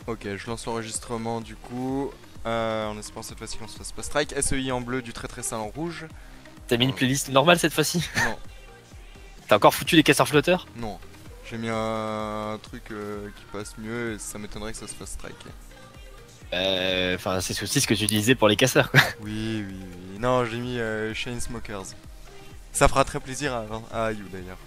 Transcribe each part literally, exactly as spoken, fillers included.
Ok, je lance l'enregistrement du coup. Euh, en espérant cette fois-ci qu'on se fasse pas strike. S E I en bleu, du très très sale en rouge. T'as mis une Oh. playlist normale cette fois-ci? Non, T'as encore foutu les casseurs flotteurs? non. J'ai mis un truc euh, qui passe mieux et ça m'étonnerait que ça se fasse strike. Euh, Enfin, c'est aussi ce que tu disais pour les casseurs, quoi. Oui, oui, oui. Non, j'ai mis euh, Chainsmokers. Ça fera très plaisir à, à Ayu d'ailleurs.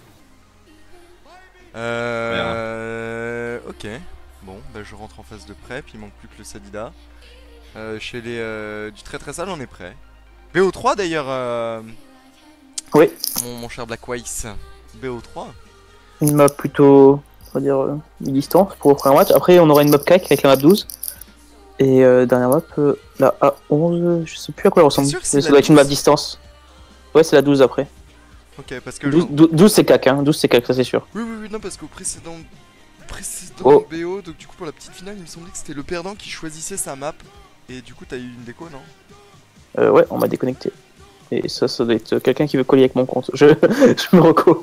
Ouais, Euh... Ok. Bon, bah je rentre en phase de prep, il manque plus que le Sadida. Euh, chez les euh, du très très sale, on est prêt. B O trois d'ailleurs, euh, Oui, mon, mon cher Black Weiss. B O trois. une map plutôt, on va dire, euh, mi-distance pour le premier match. Après, on aura une map C A C avec la map douze. Et euh, dernière map, euh, la A onze, je sais plus à quoi elle ressemble. sûr que c'est Mais ça la doit être une map douze? distance. Ouais, c'est la douze après. Ok, parce que douze, je- douze c'est C A C, hein. douze c'est C A C, ça c'est sûr. oui, oui, oui, non, parce qu'au précédent, précédent Oh. B O, donc du coup pour la petite finale, il me semblait que c'était le perdant qui choisissait sa map. Et du coup, t'as eu une déco, non? Euh, ouais, on m'a déconnecté. Et ça, ça doit être quelqu'un qui veut coller avec mon compte. Je, je me reco.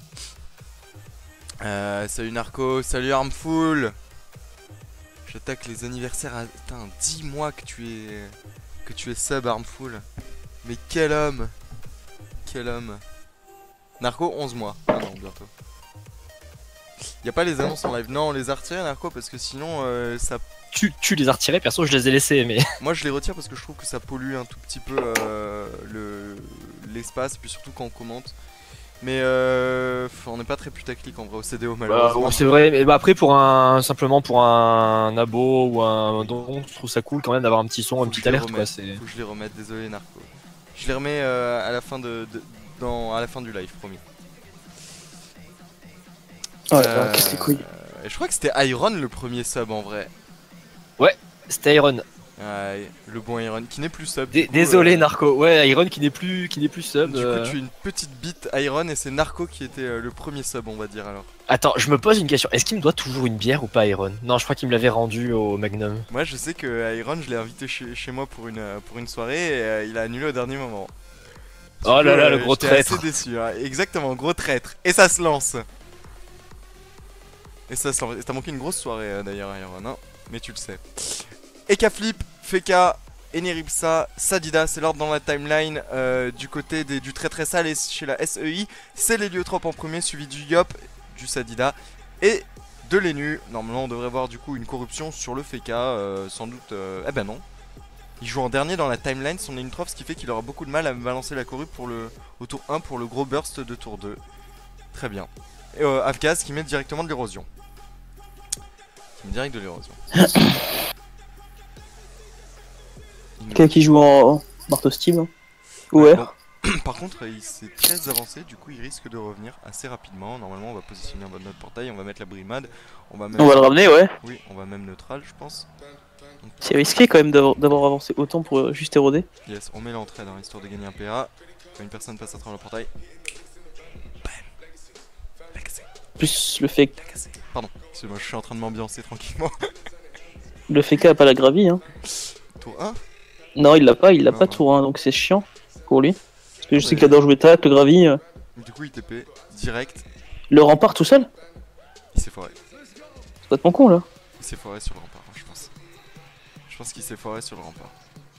Euh, salut Narco, salut Armful. J'attaque les anniversaires à... Putain, dix mois que tu es... Que tu es sub Armful. Mais quel homme. Quel homme. Narco, onze mois. Ah non, bientôt. Y'a pas les annonces en live. Non, on les a retirés Narco parce que sinon euh, ça... Tu, tu les as retirés, perso, je les ai laissés, mais. Moi je les retire parce que je trouve que ça pollue un tout petit peu euh, le l'espace, puis surtout quand on commente. Mais euh, on n'est pas très putaclic en vrai au C D O Bah, malheureusement. ouais, c'est vrai, mais bah, après, pour un. Simplement pour un abo ou un don, je trouve ça cool quand même d'avoir un petit son, Faut une que je petite les alerte, quoi. remette. C'est. Faut que je les remette, désolé Narco. Je les remets euh, à la fin de, de- dans, à la fin du live, promis. Ouais, Euh, bah, casse les couilles. et je crois que c'était Iron le premier sub en vrai. C'était Iron. Ouais, le bon Iron qui n'est plus sub. Dé- du coup, Désolé, euh, Narco. Ouais, Iron qui n'est plus, qui n'est plus sub. Du euh. coup, tu es une petite bite Iron et c'est Narco qui était euh, le premier sub, on va dire alors. Attends, je me pose une question. Est-ce qu'il me doit toujours une bière ou pas, Iron? Non, je crois qu'il me l'avait rendu au Magnum. Moi, je sais que Iron, je l'ai invité chez, chez moi pour une, euh, pour une soirée et euh, il a annulé au dernier moment. Du Oh coup, là là, le euh, gros j'étais traître. assez déçu, hein. Exactement, gros traître. Et ça se lance. Et ça se lance. Et t'as manqué une grosse soirée euh, d'ailleurs, Iron, hein. Mais tu le sais. Eka Flip, Feka, Eneripsa, Sadida, c'est l'ordre dans la timeline euh, du côté des, du très très sale et chez la S E I. C'est l'Héliotrope en premier, suivi du Yop, du Sadida et de l'Enu. Normalement, on devrait voir du coup une corruption sur le Feka, euh, sans doute. Euh, eh ben non. Il joue en dernier dans la timeline, son Héliotrope, ce qui fait qu'il aura beaucoup de mal à balancer la corrup pour le, au tour un pour le gros burst de tour deux. Très bien. Et euh, Afghaz qui met directement de l'érosion. Qui met direct de l'érosion. Quelqu'un qui joue en marteau Steam. Ouais. Bon. Par contre, il s'est très avancé, du coup il risque de revenir assez rapidement. Normalement, on va positionner en mode notre portail, on va mettre la brimade. On va même... On va le ramener, ouais. Oui, on va même neutral, je pense. C'est risqué quand même d'avoir d'avoir avancé autant pour euh, juste éroder. Yes, on met l'entrée dans histoire de gagner un P A. Quand une personne passe à travers le portail. Bam. La cassé. Plus le fait, La cassé. Pardon, excuse-moi, je suis en train de m'ambiancer tranquillement. le fait qu'a pas la gravie, hein. Tour un. Non, il l'a pas, il l'a Non, pas non. tour un, donc c'est chiant pour lui. Parce que je Ah, sais mais- qu'il adore jouer tac, le gravi. euh. Du coup, il T P direct. Le rempart tout seul? Il s'est foiré. C'est pas de mon con là. Il s'est foiré sur le rempart, hein, je pense. Je pense qu'il s'est foiré sur le rempart.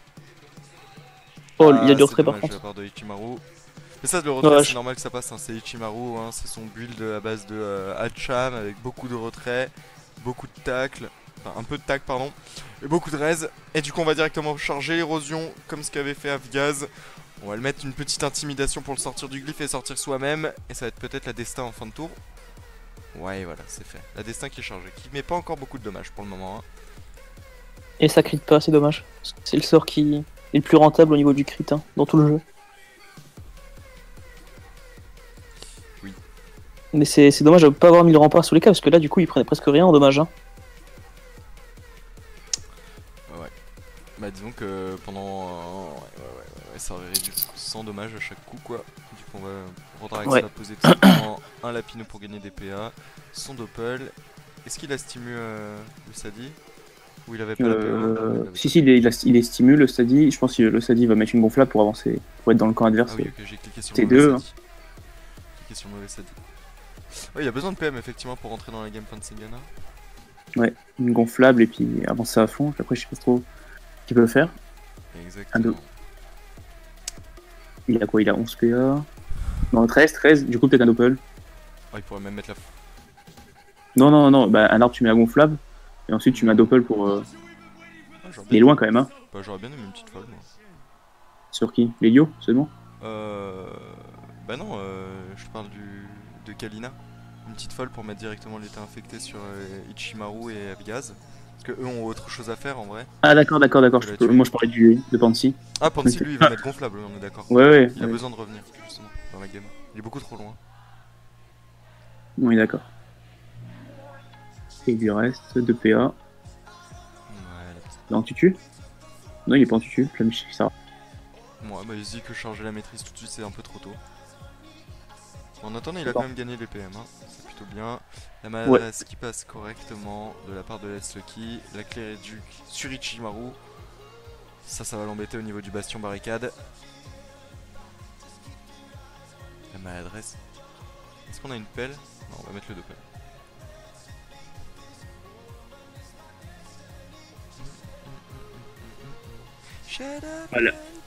Oh, Ah, il y a du c'est retrait par dommage contre. de la part de Ichimaru. Mais ça, le retrait, Ouais, c'est je- normal que ça passe, hein. C'est Ichimaru, hein. C'est son build à base de euh, Hacham avec beaucoup de retrait, beaucoup de tacle, enfin un peu de tacle, pardon, et beaucoup de raise. Et du coup, on va directement charger l'érosion comme ce qu'avait fait Afghaz. On va le mettre une petite intimidation pour le sortir du glyphe et sortir soi-même. Et ça va être peut-être la destin en fin de tour. Ouais, voilà, c'est fait. La destin qui est chargée, qui met pas encore beaucoup de dommages pour le moment, hein. Et ça crit pas, c'est dommage. Parce que c'est le sort qui est le plus rentable au niveau du crit hein, dans tout le jeu. Oui. Mais c'est c'est dommage de pas avoir mis le rempart sous les cas parce que là du coup il prenait presque rien en dommage. Hein. Ouais. Bah disons que pendant... euh, ouais, ouais, ouais, ouais, ça aurait réduit sans dommage à chaque coup quoi. Du coup on va prendre avec Ouais. ça, poser tout simplement un lapino pour gagner des P A, son doppel. Est-ce qu'il a stimu euh, le Sadi? Ou il avait pas la P A? Euh, Il avait si pas. si il est, il, a- il est stimule le Stadi, je pense que le Stadi va mettre une gonflable pour avancer, pour être dans le camp adverse. Ah oui, ok, j'ai cliqué sur T le deux, mauvais Sadi. J'ai cliqué sur le mauvais Sadi. Ouais, il y a besoin de P M effectivement pour rentrer dans la game fin de Sengana. Ouais, une gonflable et puis avancer à fond. Après, je sais pas trop ce qu'il peut faire. Exactement. Il a quoi? Il a onze P A. Non, treize, treize. Du coup, peut-être un doppel. Oh, il pourrait même mettre la. Non, non, non. Bah, un arbre, tu mets la gonflable. Et ensuite, tu mets un doppel pour. Euh... Ah, j'aurais Il est bien... loin quand même, hein. Bah, j'aurais bien aimé une petite folle, moi. Sur qui? Lélio, seulement? Euh. Bah, non, euh, je te parle du... de Kalina. Une petite folle pour mettre directement l'état infecté sur euh, Ichimaru et Avgaz. Parce que eux ont autre chose à faire en vrai. Ah, d'accord, d'accord, d'accord. Que Je la peux- tuer. Moi, je parlais du... de Pansy. Ah, Pansy lui il va mettre gonflable, on est d'accord. Ouais, ouais. Il a ouais. besoin de revenir, justement, dans la game. Il est beaucoup trop loin. Oui, d'accord. Et il lui reste deux P A. Ouais, la petite. Non, tu tues? Non, il est pas en tutu. Ça va. Ouais, bah il se dit que charger la maîtrise tout de suite c'est un peu trop tôt. En attendant, il a Bon. quand même gagné les P M, hein. C'est plutôt bien. La maladresse ouais. qui passe correctement de la part de Let's Lucky. La clé réduite sur Ichimaru. Ça, ça va l'embêter au niveau du bastion barricade. La maladresse. Est-ce qu'on a une pelle? Non, on va mettre le deux pelles. Voilà.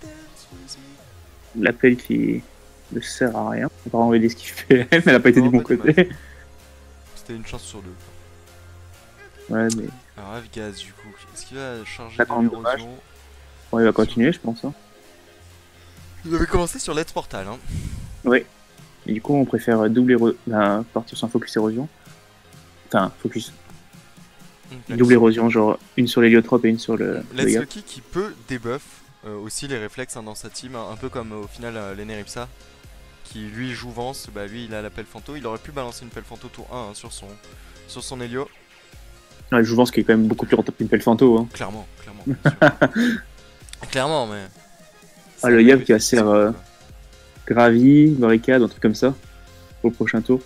L'appel qui ne sert à rien. On va enlever ce qu'il fait, mais elle a pas été non, du bon côté. C'était une chance sur deux. Ouais, mais. Alors, Avgaz, du coup, est-ce qu'il va charger de l'érosion? Ouais, il va continuer, je pense. Hein. Il avait commencé sur Let's Portal. Hein. Oui. Et du coup, on préfère double érosion. Ben, partir sans focus érosion. Enfin, focus. Mmh, double érosion, genre une sur l'héliotrope et une sur le. Let's Lucky qui peut debuff euh, aussi les réflexes hein, dans sa team, un peu comme euh, au final euh, l'Eneripsa qui lui joue Vance, bah lui il a la pelle Fanto, il aurait pu balancer une pelle Fanto tour un hein, sur son sur son Hélio. Ouais, Jouvence qui est quand même beaucoup plus rentable qu'une pelle Fanto. Hein. Clairement, clairement. Clairement, mais. Ah, le Yav qui va se faire euh, Gravi, Barricade, un truc comme ça pour le prochain tour.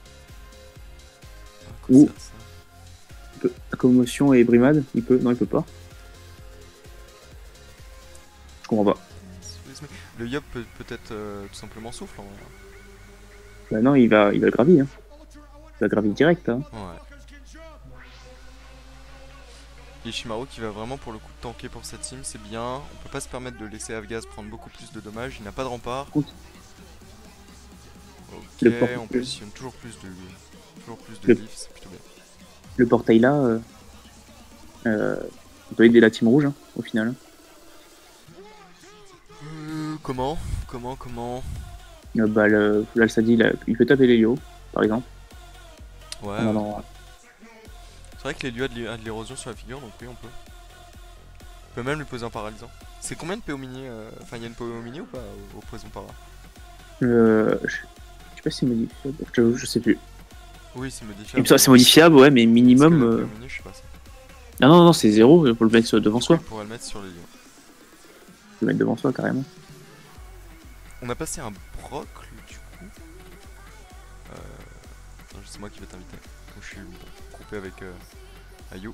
Ah, ou peut... Commotion et Brimade, il peut? Non, il peut pas. Je comprends pas. Le Yop peut peut-être euh, tout simplement souffle en vrai. Bah non, il va, il va le Gravi. Hein. Il va Gravi direct. Hein. Ouais. Ishimaru qui va vraiment pour le coup tanker pour sa team, c'est bien. On peut pas se permettre de laisser Avgaz prendre beaucoup plus de dommages, il n'a pas de rempart. Ok, on positionne toujours plus de toujours plus de glyphes, c'est plutôt bien. Le portail là, euh, euh, on peut aider la team rouge hein, au final. Euh, comment Comment Comment euh, Bah le, là, ça dit, là, il peut taper l'Hélio, par exemple. Ouais. Non, non, ouais. C'est vrai que l'Hélio a de l'érosion sur la figure, donc oui, on peut. On peut même lui poser un paralysant. C'est combien de P O mini euh... Enfin, il y a une P O mini ou pas au, au poison para? Euh. Je, je sais pas si c'est modifiable. Je, je sais plus. Oui, c'est modifiable. C'est modifiable, ouais, mais minimum. Que euh... mini, je sais pas ça. Ah non, non, c'est zéro pour le mettre devant soi. On pourrait le mettre sur l'Hélio. Le mettre devant soi carrément. On a passé un brocle du coup. Euh... Attends, c'est moi qui vais t'inviter. Comme je suis groupé avec euh, Ayu.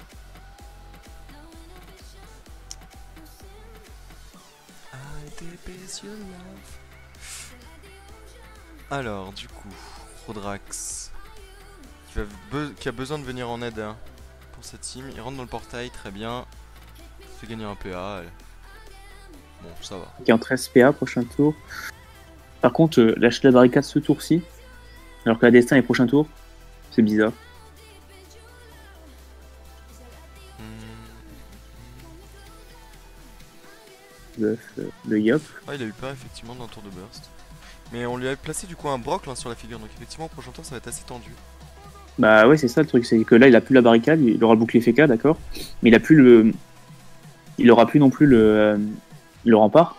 Alors, du coup, Rodrax qui, va be qui a besoin de venir en aide hein, pour sa team. Il rentre dans le portail, très bien. Fait gagner un P A. Elle. Bon, ça va. Qui est en treize P A prochain tour. Par contre, euh, lâcher la barricade ce tour-ci, alors que la destin est prochain tour, c'est bizarre. Le, le Yop. Ah, il a eu peur effectivement d'un tour de burst. Mais on lui a placé du coup un broc là, sur la figure, donc effectivement au prochain tour ça va être assez tendu. Bah ouais, c'est ça le truc, c'est que là il a plus la barricade, il aura le bouclier F K, d'accord, mais il a plus le. Il aura plus non plus le. Euh, le rempart.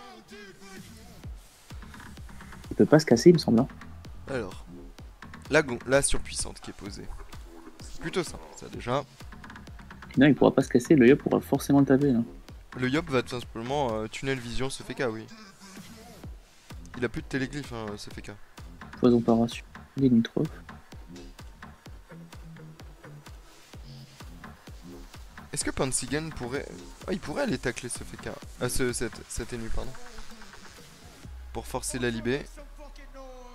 Il peut pas se casser, il me semble. Hein. Alors, la, la surpuissante qui est posée. C'est plutôt simple, ça déjà. Non, il pourra pas se casser, le Yop pourra forcément le taper. Hein. Le Yop va tout simplement euh, tunnel vision ce F K, oui. Il a plus de téléglyphes, hein, ce F K. Poison paration, limitrophe. Est-ce que Pansigen pourrait... Ah, il pourrait aller tacler ce F K. Ah, ce, cet, cet ennemi, pardon. Pour forcer la libé.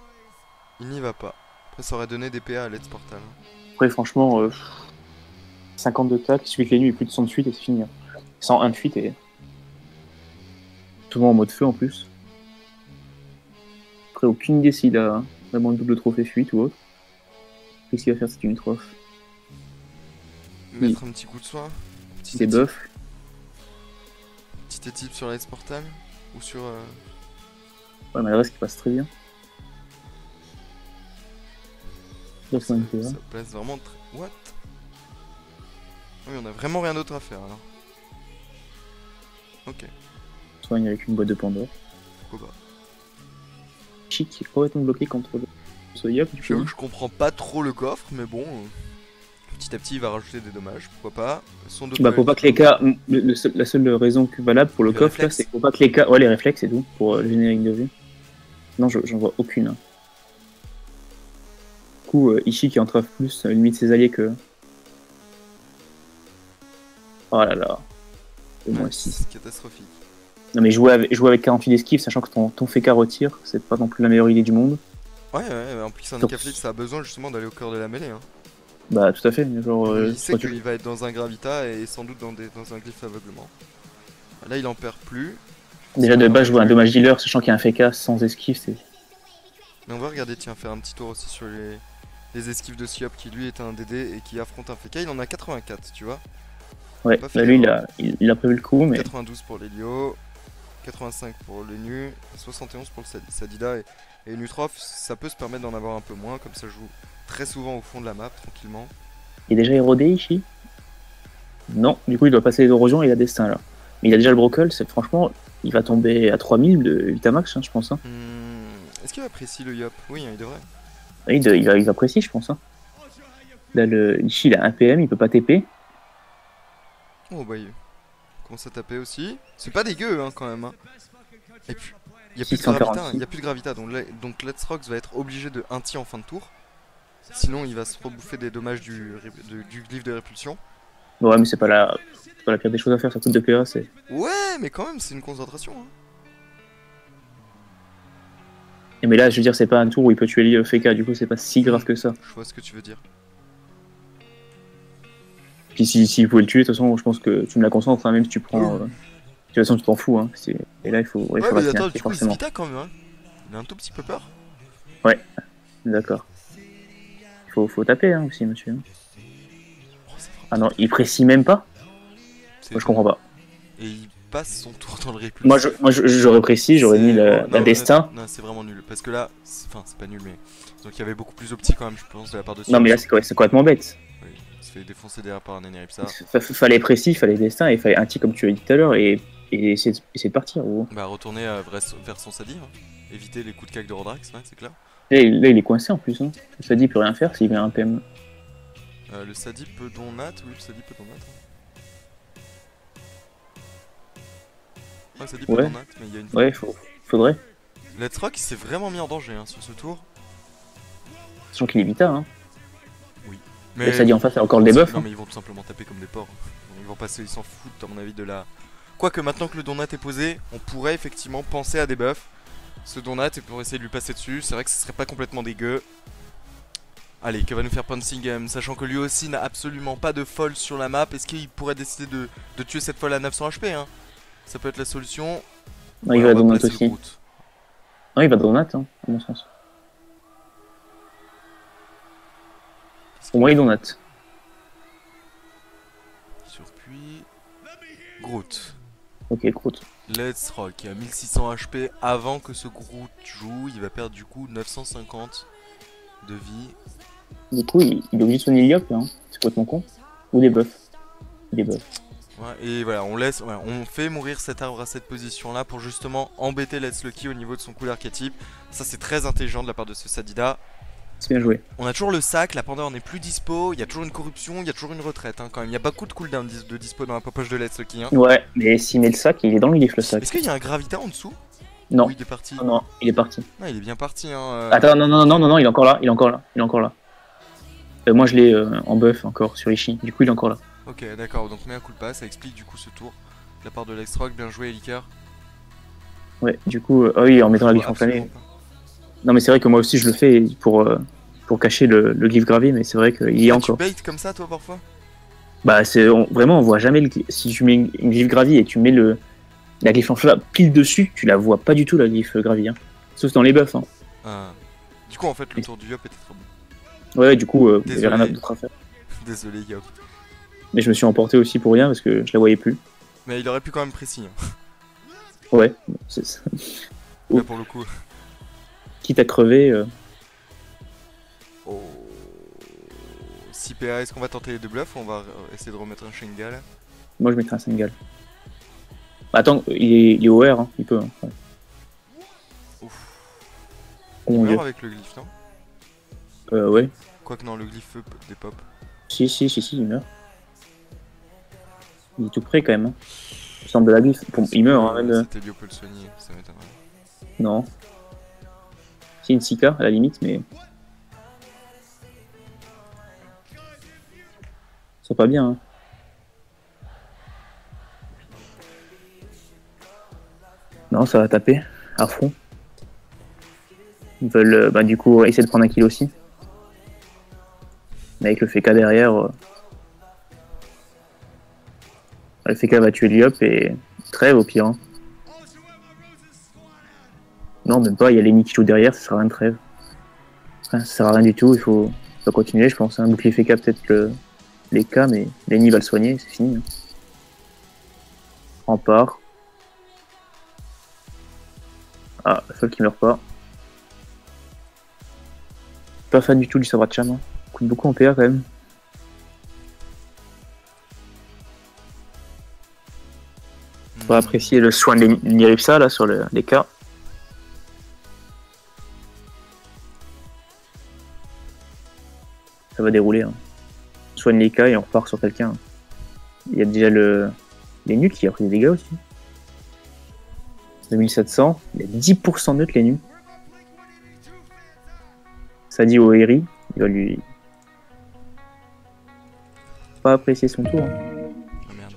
Il n'y va pas. Après, ça aurait donné des P A à Let's Portal. Après, franchement... Euh... cinquante de tac, il suffit que les nuits aient plus de cent de fuite et c'est fini. Hein. cent un de fuite et. Souvent en mode feu en plus. Après, aucune idée s'il a vraiment le double trophée fuite ou autre. Qu'est-ce qu'il va faire, c'est une trophe. Mettre un petit coup de soin. Petit debuff. Petit étype sur l'aise portable. Ou sur. Euh... Ouais, Malrez qui passe très bien. Ça, ça place vraiment très. What? Oui, on a vraiment rien d'autre à faire alors. Ok. Soigne avec une boîte de Pandore. Pourquoi pas. Chic qui est complètement bloqué contre le Soyop. J'avoue que je comprends pas trop le coffre, mais bon. Petit à petit, il va rajouter des dommages, pourquoi pas. Son bah, faut pas que les cas. Le, le seul, la seule raison valable pour le, le coffre, là, c'est faut pas que les cas. Ouais, les réflexes et tout, pour euh, le générique de vue. Non, j'en vois aucune. Hein. Du coup, euh, Ishii qui entrave plus euh, limite ses alliés que. Oh là là. Au moins six. C'est catastrophique. Non, mais jouer avec, jouer avec quarante-huit d'esquive, sachant que ton, ton F K retire, c'est pas non plus la meilleure idée du monde. Ouais, ouais, en plus, un Ekaflip, ça a besoin justement d'aller au cœur de la mêlée. Hein. Bah, tout à fait. Genre, il euh, sait qu'il va être dans un Gravita et sans doute dans, des, dans un glyphe aveuglement. Là, il en perd plus. Déjà, de base, jouer un dommage dealer, sachant qu'il y a un F K sans esquive, c'est. Mais on va regarder, tiens, faire un petit tour aussi sur les, les esquives de Siop qui lui est un D D et qui affronte un F K. Il en a quatre-vingt-quatre, tu vois. Ouais, bah lui, il a, il, il a prévu le coup, mais. quatre-vingt-douze pour l'Helio, quatre-vingt-cinq pour le Nu, soixante et onze pour le Sadida et, et Nutrof. Ça peut se permettre d'en avoir un peu moins, comme ça joue très souvent au fond de la map, tranquillement. Il est déjà érodé ici? Non, du coup, il doit passer les érosions et il a destin là. Mais il a déjà le brocle, c'est franchement, il va tomber à trois mille de Vitamax, hein, je pense. Hein. Hmm, Est-ce qu'il apprécie le Yop? Oui, hein, il devrait. Il, de, il, va, il va apprécier, je pense. Hein. Là, le Ishii, il a un P M, il peut pas T P. Oh bah il commence à taper aussi. C'est pas dégueu hein, quand même. Hein. Et puis il n'y a plus de gravita, il hein, y a plus de gravita donc, donc Let's Rocks va être obligé de un T en fin de tour. Sinon il va se rebouffer des dommages du, du, du glyphe de répulsion. Ouais mais c'est pas la pas la pire des choses à faire, ça coûte de P A, c'est. Ouais mais quand même c'est une concentration. Hein. Et mais là je veux dire c'est pas un tour où il peut tuer le F K, du coup c'est pas si grave que ça. Je vois ce que tu veux dire. Puis si, si vous pouvez le tuer, de toute façon, je pense que tu me la concentres, hein, même si tu prends. Euh... De toute façon, tu t'en fous. Hein. Et là, il faut. Ouais, il faut mais rester attends, un, du coup, forcément. il se vita quand même. Hein. Il a un tout petit peu peur. Ouais, d'accord. Il faut, faut taper hein, aussi, monsieur. Oh, ah non, il précise même pas. Moi, je comprends pas. Et il passe son tour dans le répulsion. Moi, je, moi, j'aurais précis, j'aurais mis le, non, la non, destin. Non, c'est vraiment nul. Parce que là, enfin, c'est pas nul, mais. Donc, il y avait beaucoup plus opti quand même, je pense, de la part de. Non, mais là, c'est complètement bête. Il se fait défoncer derrière par un Eneripsa. Fallait précis, fallait destin, et il fallait un tic comme tu as dit tout à l'heure, et, et essayer, de, essayer de partir. Gros. Bah retourner euh, vers son Sadi, hein. Éviter les coups de cac de Rodrax, ouais, c'est clair. Là, là, il est coincé en plus, hein. Le Sadi il peut rien faire s'il vient un P M. Euh, le Sadi peut don nat, oui le Sadi peut don nat. Ouais, Sadi peut ouais. don nat, mais il y a une... Ouais, faut, faudrait. Let's Rock il s'est vraiment mis en danger hein, sur ce tour. Sachant qu'il est vita, hein. Oui. Mais le Sadi en face a encore le debuff. Non hein. mais ils vont tout simplement taper comme des porcs. Ils vont passer, ils s'en foutent à mon avis de la... Quoique maintenant que le donat est posé, on pourrait effectivement penser à des buffs. Ce donat et pour essayer de lui passer dessus, c'est vrai que ce serait pas complètement dégueu. Allez, que va nous faire Pouncing Game, sachant que lui aussi n'a absolument pas de folle sur la map. Est-ce qu'il pourrait décider de, de tuer cette folle à neuf cents H P hein? Ça peut être la solution. Non, ouais, il va donat aussi. Non, il va donat, hein, à mon sens. Pour moi, il donat. Surpuis. Groot. Ok, Groot. Let's Rock, il a mille six cents H P avant que ce Groot joue. Il va perdre du coup neuf cent cinquante de vie. Du coup, il, il est obligé de soigner Liop, là. Hein. C'est complètement con. Ou des buffs. Des buffs. Ouais, et voilà, on laisse, ouais, on fait mourir cet arbre à cette position là pour justement embêter Let's Lucky au niveau de son cool archétype. Ça c'est très intelligent de la part de ce Sadida. C'est bien joué. On a toujours le sac, la Pandore n'est plus dispo, il y a toujours une corruption, il y a toujours une retraite hein, quand même. Il y a beaucoup de cooldown de dispo dans la poche de Let's Lucky. Hein. Ouais, mais s'il met le sac, il est dans le glyph le sac. Est-ce qu'il y a un Gravita en dessous? Non. Oui, il est parti. Non, non, il est parti. Non, il est bien parti. Hein, euh... Attends, non, non, non, non, non, il est encore là, il est encore là, il est encore là. Euh, moi je l'ai euh, en buff encore sur Ishii, du coup il est encore là. Ok, d'accord, donc mets un coup de passe, ça explique du coup ce tour de la part de Let's Rock. Bien joué, Eliker. Ouais, du coup, euh, oh oui, en mettant la glyphe enflammée. Non, mais c'est vrai que moi aussi je le fais pour, euh, pour cacher le, le glyphe gravé, mais c'est vrai qu'il y a ah, encore. Tu bait comme ça toi parfois? Bah, c'est on- vraiment, on voit jamais le glyphe. Si tu mets une, une glyphe gravie et tu mets le la glyphe amphibia pile dessus, tu la vois pas du tout la glyphe gravie. Hein. Sauf dans les buffs. Hein. Ah. Du coup, en fait, le tour du Yop était très bon. Ouais, du coup, euh, il y Désolé. avait rien d'autre à faire. Désolé, Yop. Mais je me suis emporté aussi pour rien parce que je la voyais plus. Mais il aurait pu quand même précis. Hein. Ouais, c'est ça. Là, pour le coup. Quitte à crever. Euh... Oh. six P A, est-ce qu'on va tenter les deux bluffs ou on va essayer de remettre un Shengal? Moi, je mettrais un Sengal. Bah, attends, il est, il est O R, hein. Il peut. Hein. Ouais. Ouf. Oh Il mon dieu. meurt avec le glyphe, non? Euh, ouais. Quoique non, le glyphe feu des pop. Si, si, si, si, il meurt. Il est tout près quand même. Hein. Il semble de la glyphe. Bon, il meurt, hein, même. euh, C'était Lio peut le soigner, ça m'étonnerait. Non. C'est une Sika à la limite, mais. C'est pas bien. Hein. Non, ça va taper à fond. Ils veulent euh, bah, du coup essayer de prendre un kill aussi. Mais avec le F K derrière. Euh... Le F K va tuer Liop et trêve au pire. Hein. Non, même pas, il y a Lenny qui joue derrière, ça sert à rien de trêve. Enfin, ça sert à rien du tout, il faut, faut continuer, je pense. Un bouclier F K, peut-être le... les K, mais Lenny va le soigner, c'est fini. Hein. Rempart. Ah, seul qui meurt pas. Pas fan du tout du sabre de Cham. Hein. Coûte beaucoup en P A quand même. Faut Hmm. apprécier le soin de l'Iripsa là sur le, les K. Ça va dérouler. Hein. Soigne les K et on repart sur quelqu'un. Il y a déjà le les nus qui a pris des dégâts aussi. deux mille sept cents, il y a dix pour cent neutre les nus. Ça dit au Eri, il va lui pas apprécier son tour. Hein. Ah merde.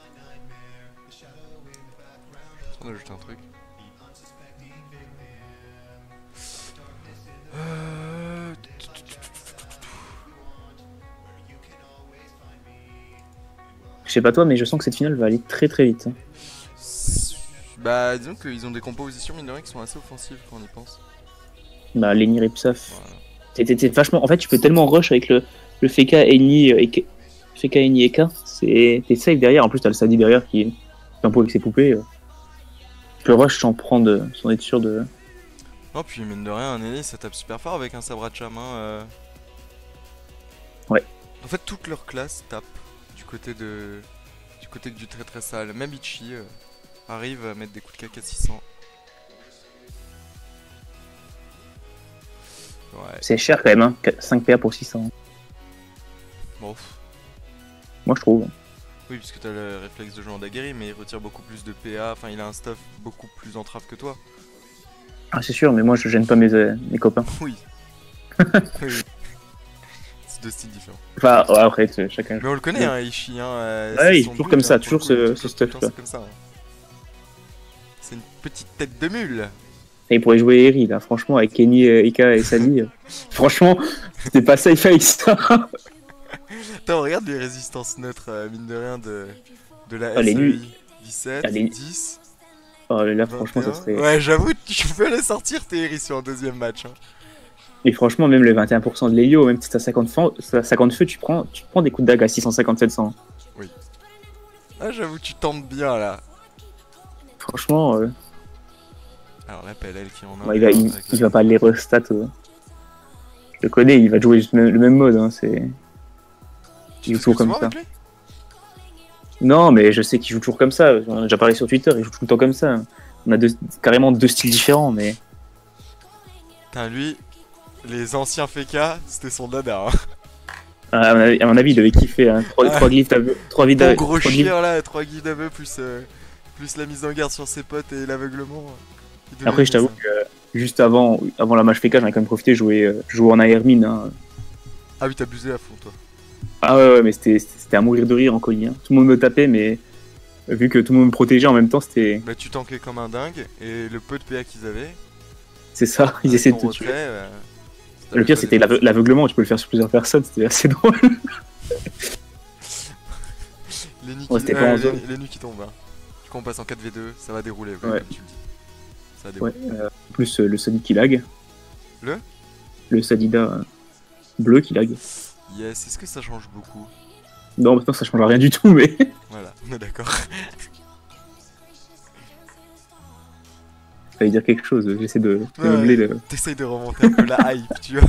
On a ajouté un truc. Euh... Je sais pas toi, mais je sens que cette finale va aller très très vite. Hein. Bah disons qu'ils ont des compositions mine de rien qui sont assez offensives quand on y pense. Bah Lenny Ripsaf. Voilà. T'es, t'es, t'es vachement. En fait, tu peux tellement rush avec le, le F K Eni et K. F K Eni et K. C'est... T'es safe derrière. En plus, t'as le Sadi derrière qui est un peu avec ses poupées. Tu peux rush sans prendre, sans être sûr de. Non, puis mine de rien, un Eni ça tape super fort avec un sabre à Cham. Hein, euh... Ouais. En fait, toute leur classe tape du côté de. Du côté du très très sale. Même Ichi euh, arrive à mettre des coups de caca six cents. Ouais. C'est cher quand même, hein. cinq P A pour six cents. Bon. Moi, je trouve. Oui, puisque t'as le réflexe de jouer en daguerri, mais il retire beaucoup plus de P A. Enfin, il a un stuff beaucoup plus entrave que toi. Ah, c'est sûr, mais moi, je gêne pas mes, euh, mes copains. Oui. Oui. C'est deux styles différents. Enfin, ouais, après, c'est- chacun. Mais on le connaît, hein, Ishii. Hein, euh, Ouais, c'est il est son toujours but, comme ça, hein, pour toujours le ce- coup, ce tout le stuff, temps, quoi. C'est comme ça. Hein. C'est une petite tête de mule. Et il pourrait jouer Eri, là, franchement, avec Kenny, euh, Ika et Sadi. euh, franchement, c'était pas safe avec ça. Attends, regarde les résistances neutres, euh, mine de rien, de, de la Ah, les S E I. nuls. dix-sept, Ah, les- dix, Oh, là, franchement, ça vingt et un. serait. Ouais, j'avoue, tu peux les sortir tes Eri sur un deuxième match. Hein. Et franchement, même le vingt et un pour cent de l'Elio, même si t'as cinquante feu, cinquante feux, tu prends, tu prends des coups de dague à six cent cinquante sept cents. Ah, j'avoue, tu tentes bien là. Franchement, euh, Alors la P L L qui en a. bah, il, va, un il, avec il la- va pas les restats. euh. Je le connais, il va jouer juste le, le même mode. Hein, c'est... Tu Il joue fais toujours comme souvent ça. avec lui. Non, mais je sais qu'il joue toujours comme ça. On a déjà parlé sur Twitter, il joue tout le temps comme ça. On a deux, carrément deux styles différents, mais. Putain, lui, les anciens F K, c'était son dada. Hein. À mon avis, à mon avis, il devait kiffer. Hein. Trois, Ah. trois glyphes d'aveu. Trois vies Ton d'aveu. gros trois glyphes- chien là, trois guides d'aveu plus, euh, plus la mise en garde sur ses potes et l'aveuglement. il devait Après, je aimer t'avoue ça. que juste avant, avant la match F K, j'en ai quand même profité de jouer, euh, jouer en airmine. Hein. Ah oui, t'as abusé à fond toi. Ah ouais, ouais, mais c'était c'était à mourir de rire en colis. Hein. Tout le monde me tapait, mais vu que tout le monde me protégeait en même temps, c'était. Bah tu tankais comme un dingue et le peu de P A qu'ils avaient. C'est ça, ils avec essaient de ton te tuer. retrait, euh, Le pire, c'était l'ave- l'aveuglement, tu peux le faire sur plusieurs personnes, c'était assez drôle. les nids Ouais, qui, c'était pas en les, zone. les nuits qui tombent. Hein. Du coup, on passe en quatre v deux, ça va dérouler, ouais, Ouais. comme tu le dis. Ça va Ouais, dérouler. euh, en plus, euh, le Sonic qui lag. Le Le Sadida euh, bleu qui lag. Yes, est-ce que ça change beaucoup? Non, maintenant ça change rien du tout, mais. Voilà, on est d'accord. Fallait dire quelque chose, j'essaie de, de Ouais. meubler le. T'essayes de remonter un peu la hype, tu vois.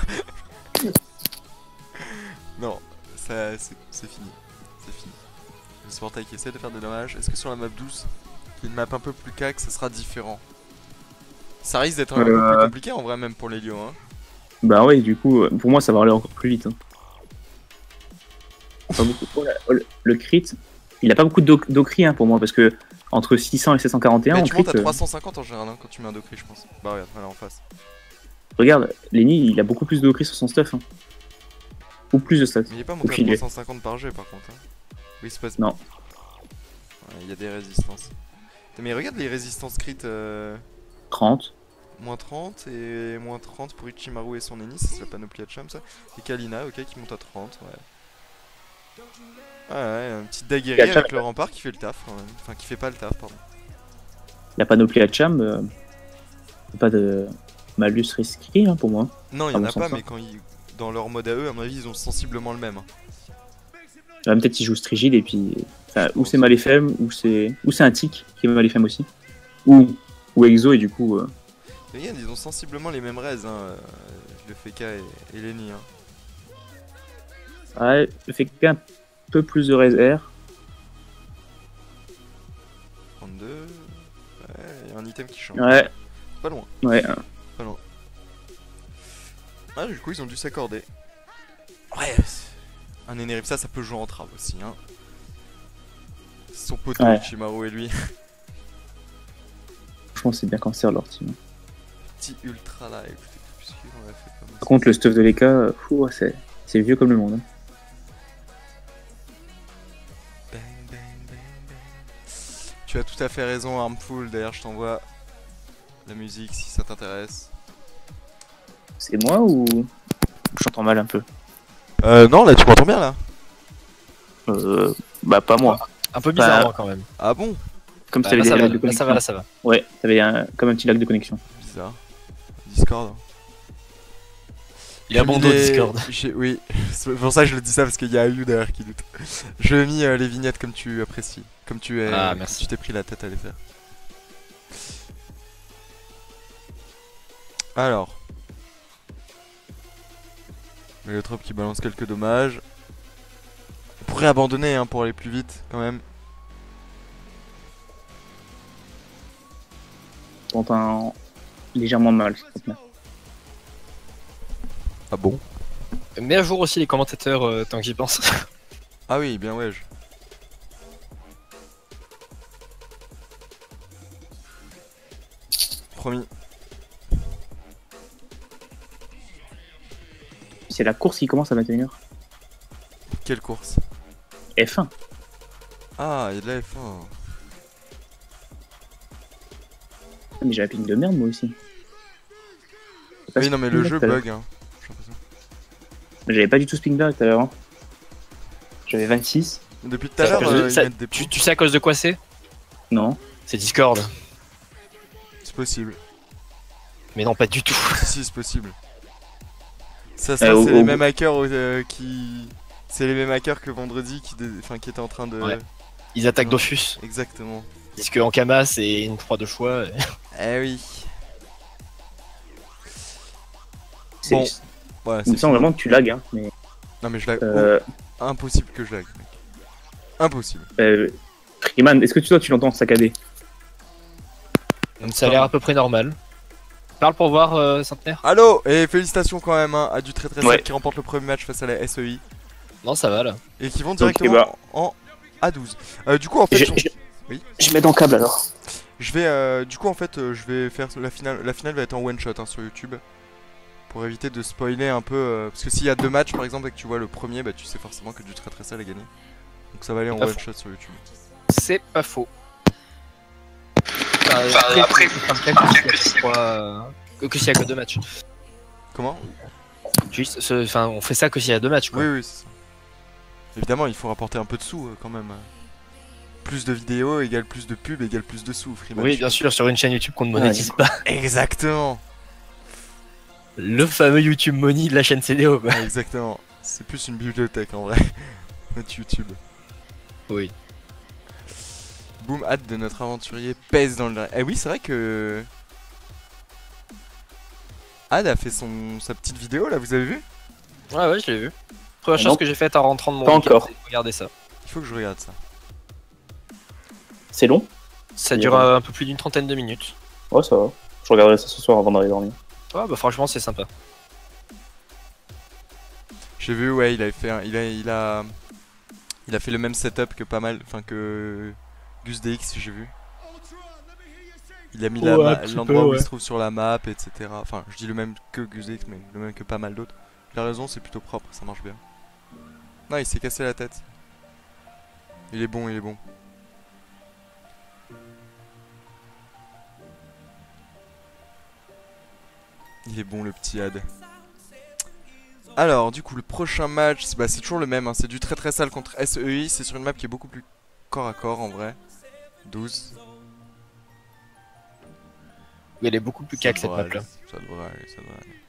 Non, ça, c'est c'est fini. C'est fini. Le Sportail qui essaie de faire des dommages. Est-ce que sur la map douze, qui est une map un peu plus cac, ça sera différent? Ça risque d'être un Euh, peu plus compliqué en vrai, même pour les lios. Hein. Bah ouais, du coup, euh, pour moi ça va aller encore plus vite. Hein. Pas beaucoup. Oh, la- oh, le, le crit, il a pas beaucoup d'o- d'ocri hein, pour moi, parce que entre six cents et sept cent quarante et un, Mais en tu crit, montes à euh, trois cent cinquante en général hein, quand tu mets un Docri, je pense. Bah regarde, voilà en face. regarde, Lenny, il a beaucoup plus d'ocri sur son stuff. Hein. Ou plus de stats. Mais il est pas Au monté à filet. trois cent cinquante par G par contre. Hein. Oui, c'est pas. Non. Ouais, il y a des résistances. Mais regarde les résistances crit. Euh... trente. Moins trente et moins trente pour Ichimaru et son ennemi, ça c'est la panoplie Hacham ça. Et Kalina, ok, qui monte à trente, ouais. Ah ouais, un petit daguerri Hacham, avec le rempart qui fait le taf, quand même. Enfin qui fait pas le taf, pardon. La panoplie Hacham, euh, pas de malus risqué hein, pour moi. Non, il y À en mon a sens, pas, hein. mais quand ils... dans leur mode à eux, à mon avis, ils ont sensiblement le même. hein. Ah, peut-être qu'il joue Strigil et puis. Enfin, Je ou pense. c'est Maléfem, ou c'est. Ou c'est un tic qui est Maléfem aussi. Ou. Ou Exo et du coup. euh, Mais regarde, ils ont sensiblement les mêmes raises, hein, euh, le Feka et, et Lenny. Hein. Ouais, le fait qu'un peu plus de res air. trente-deux. Ouais, il y a un item qui change. Ouais, Pas loin, ouais. euh, pas loin. Ah, du coup, ils ont dû s'accorder. Ouais, un Eneripsa, ça peut jouer en trave aussi. Hein. Son poteau, Ouais. Ichimaru et lui. Franchement, c'est bien cancer leur team. Petit ultra là, écoutez, puisqu'on a fait comme ça. Par contre, le stuff de l'E K, euh, fou, ouais, c'est c'est vieux comme le monde. hein. Bang, bang, bang, bang. Tu as tout à fait raison, Armful. D'ailleurs, je t'envoie la musique si ça t'intéresse. C'est moi ou. J'entends mal un peu. Euh, non, là, tu m'entends bien là. Euh. Bah, pas moi. Un peu bizarrement quand même. Ah bon? Comme Bah, si t'avais là, des ça va, lags de là, connexion. ça va, là, ça va. Ouais, t'avais un... comme un petit lag de connexion. Bizarre. Discord. Il a bon dos Les- Discord. j'ai- Oui, c'est pour ça que je le dis ça parce qu'il y a Ayu derrière qui doute. Je mis euh, les vignettes comme tu apprécies, comme tu es, Ah, comme merci. tu t'es pris la tête à les faire. Alors, le trop qui balance quelques dommages. On pourrait abandonner hein, pour aller plus vite quand même. J'entends légèrement mal. je pense. Ah bon? Mets à jour aussi les commentateurs euh, tant que j'y pense. Ah oui, bien ouais. je- Promis. C'est la course qui commence à vingt et une heures. Quelle course? F un. Ah, il y a de la F un. Mais j'ai un ping de merde moi aussi. C'est pas Oui, ce non, mais ping le là jeu tout à l'heure. bug. Hein. J'ai l'impression. J'avais pas du tout ce ping là tout à l'heure. hein. J'avais vingt-six. Depuis tout à l'heure, Ça- euh, ils ça- mettent des tu, points. tu sais à cause de quoi c'est? Non. C'est Discord. C'est possible. Mais non, pas du tout. Si, si, c'est possible. Ça, ça Euh, au- c'est les au- mêmes hackers euh, qui. C'est les mêmes hackers que vendredi qui, dé- enfin, qui étaient en train de. Ouais. Ils attaquent Dofus. Exactement. Ils disent qu'en Kama c'est une trois de choix. Eh oui. C'est- Bon. Voilà, Il me c'est semble fini. vraiment que tu lag. Hein, mais Non, mais je lag. euh, Oh, impossible que je lag, mec. Impossible. euh, Freeman, est-ce que tu toi tu l'entends saccader? Donc ça a l'air à peu près normal. Parle pour voir euh, Centenaire. Allô. Et félicitations quand même hein, à du très très Ouais. sec qui remporte le premier match face à la S E I. Non, ça va là. Et qui vont Ok, directement bah. en A douze. Euh, du coup, en fait. Je, on- je- Oui. je mets dans le câble alors. Je vais, euh, du coup, en fait, euh, je vais faire la finale. La finale va être en one shot hein, sur YouTube pour éviter de spoiler un peu. euh, parce que s'il y a deux matchs, par exemple, et que tu vois le premier, bah tu sais forcément que du très très sale a gagné. Donc ça va aller en Pas one faux. shot sur YouTube. C'est pas faux. Enfin, après, c'est comme quelques s'il y a trois, euh, que, que s'il y a que deux matchs. Comment? Juste, ce- enfin, on fait ça que s'il y a deux matchs. Quoi. Oui, oui, c'est ça. Évidemment, il faut rapporter un peu de sous euh, quand même. plus de vidéos égale plus de pubs égale plus de sous. Freeman. Oui, bien sûr, sur une chaîne YouTube qu'on ne monétise pas. Exactement. Le fameux YouTube Money de la chaîne C D O. Ouais, exactement. C'est plus une bibliothèque en vrai. Notre YouTube. Oui. Boom, hâte de notre aventurier pèse dans le... Eh oui, c'est vrai que... Ad a fait son... sa petite vidéo là, vous avez vu? Ouais, ouais, je l'ai vu. Première Ah chose non. que j'ai faite en rentrant de mon Pas week-end, encore. c'est de regarder ça. Il faut que je regarde ça. C'est long? Ça dure euh, un peu plus d'une trentaine de minutes. Ouais, ça va. Je regarderai ça ce soir avant d'aller dormir. Ouais, bah franchement, c'est sympa. J'ai vu, ouais, il avait fait un... il a... il a... Il a fait le même setup que pas mal... Enfin que... Gus D X, j'ai vu. Il a mis la Ouais, ma- un petit l'endroit peu, où ouais. il se trouve sur la map, et cetera. Enfin, je dis le même que Gus D X, mais le même que pas mal d'autres. Il a raison, c'est plutôt propre, ça marche bien. Non, il s'est cassé la tête. Il est bon, il est bon. Il est bon le petit Ad. Alors, du coup, le prochain match, c'est bah, c'est toujours le même. Hein, c'est du très très sale contre S E I. C'est sur une map qui est beaucoup plus corps à corps en vrai. douze. Mais elle est beaucoup plus Ça cac cette devrait map là. aller, Ça devrait aller, ça devrait aller.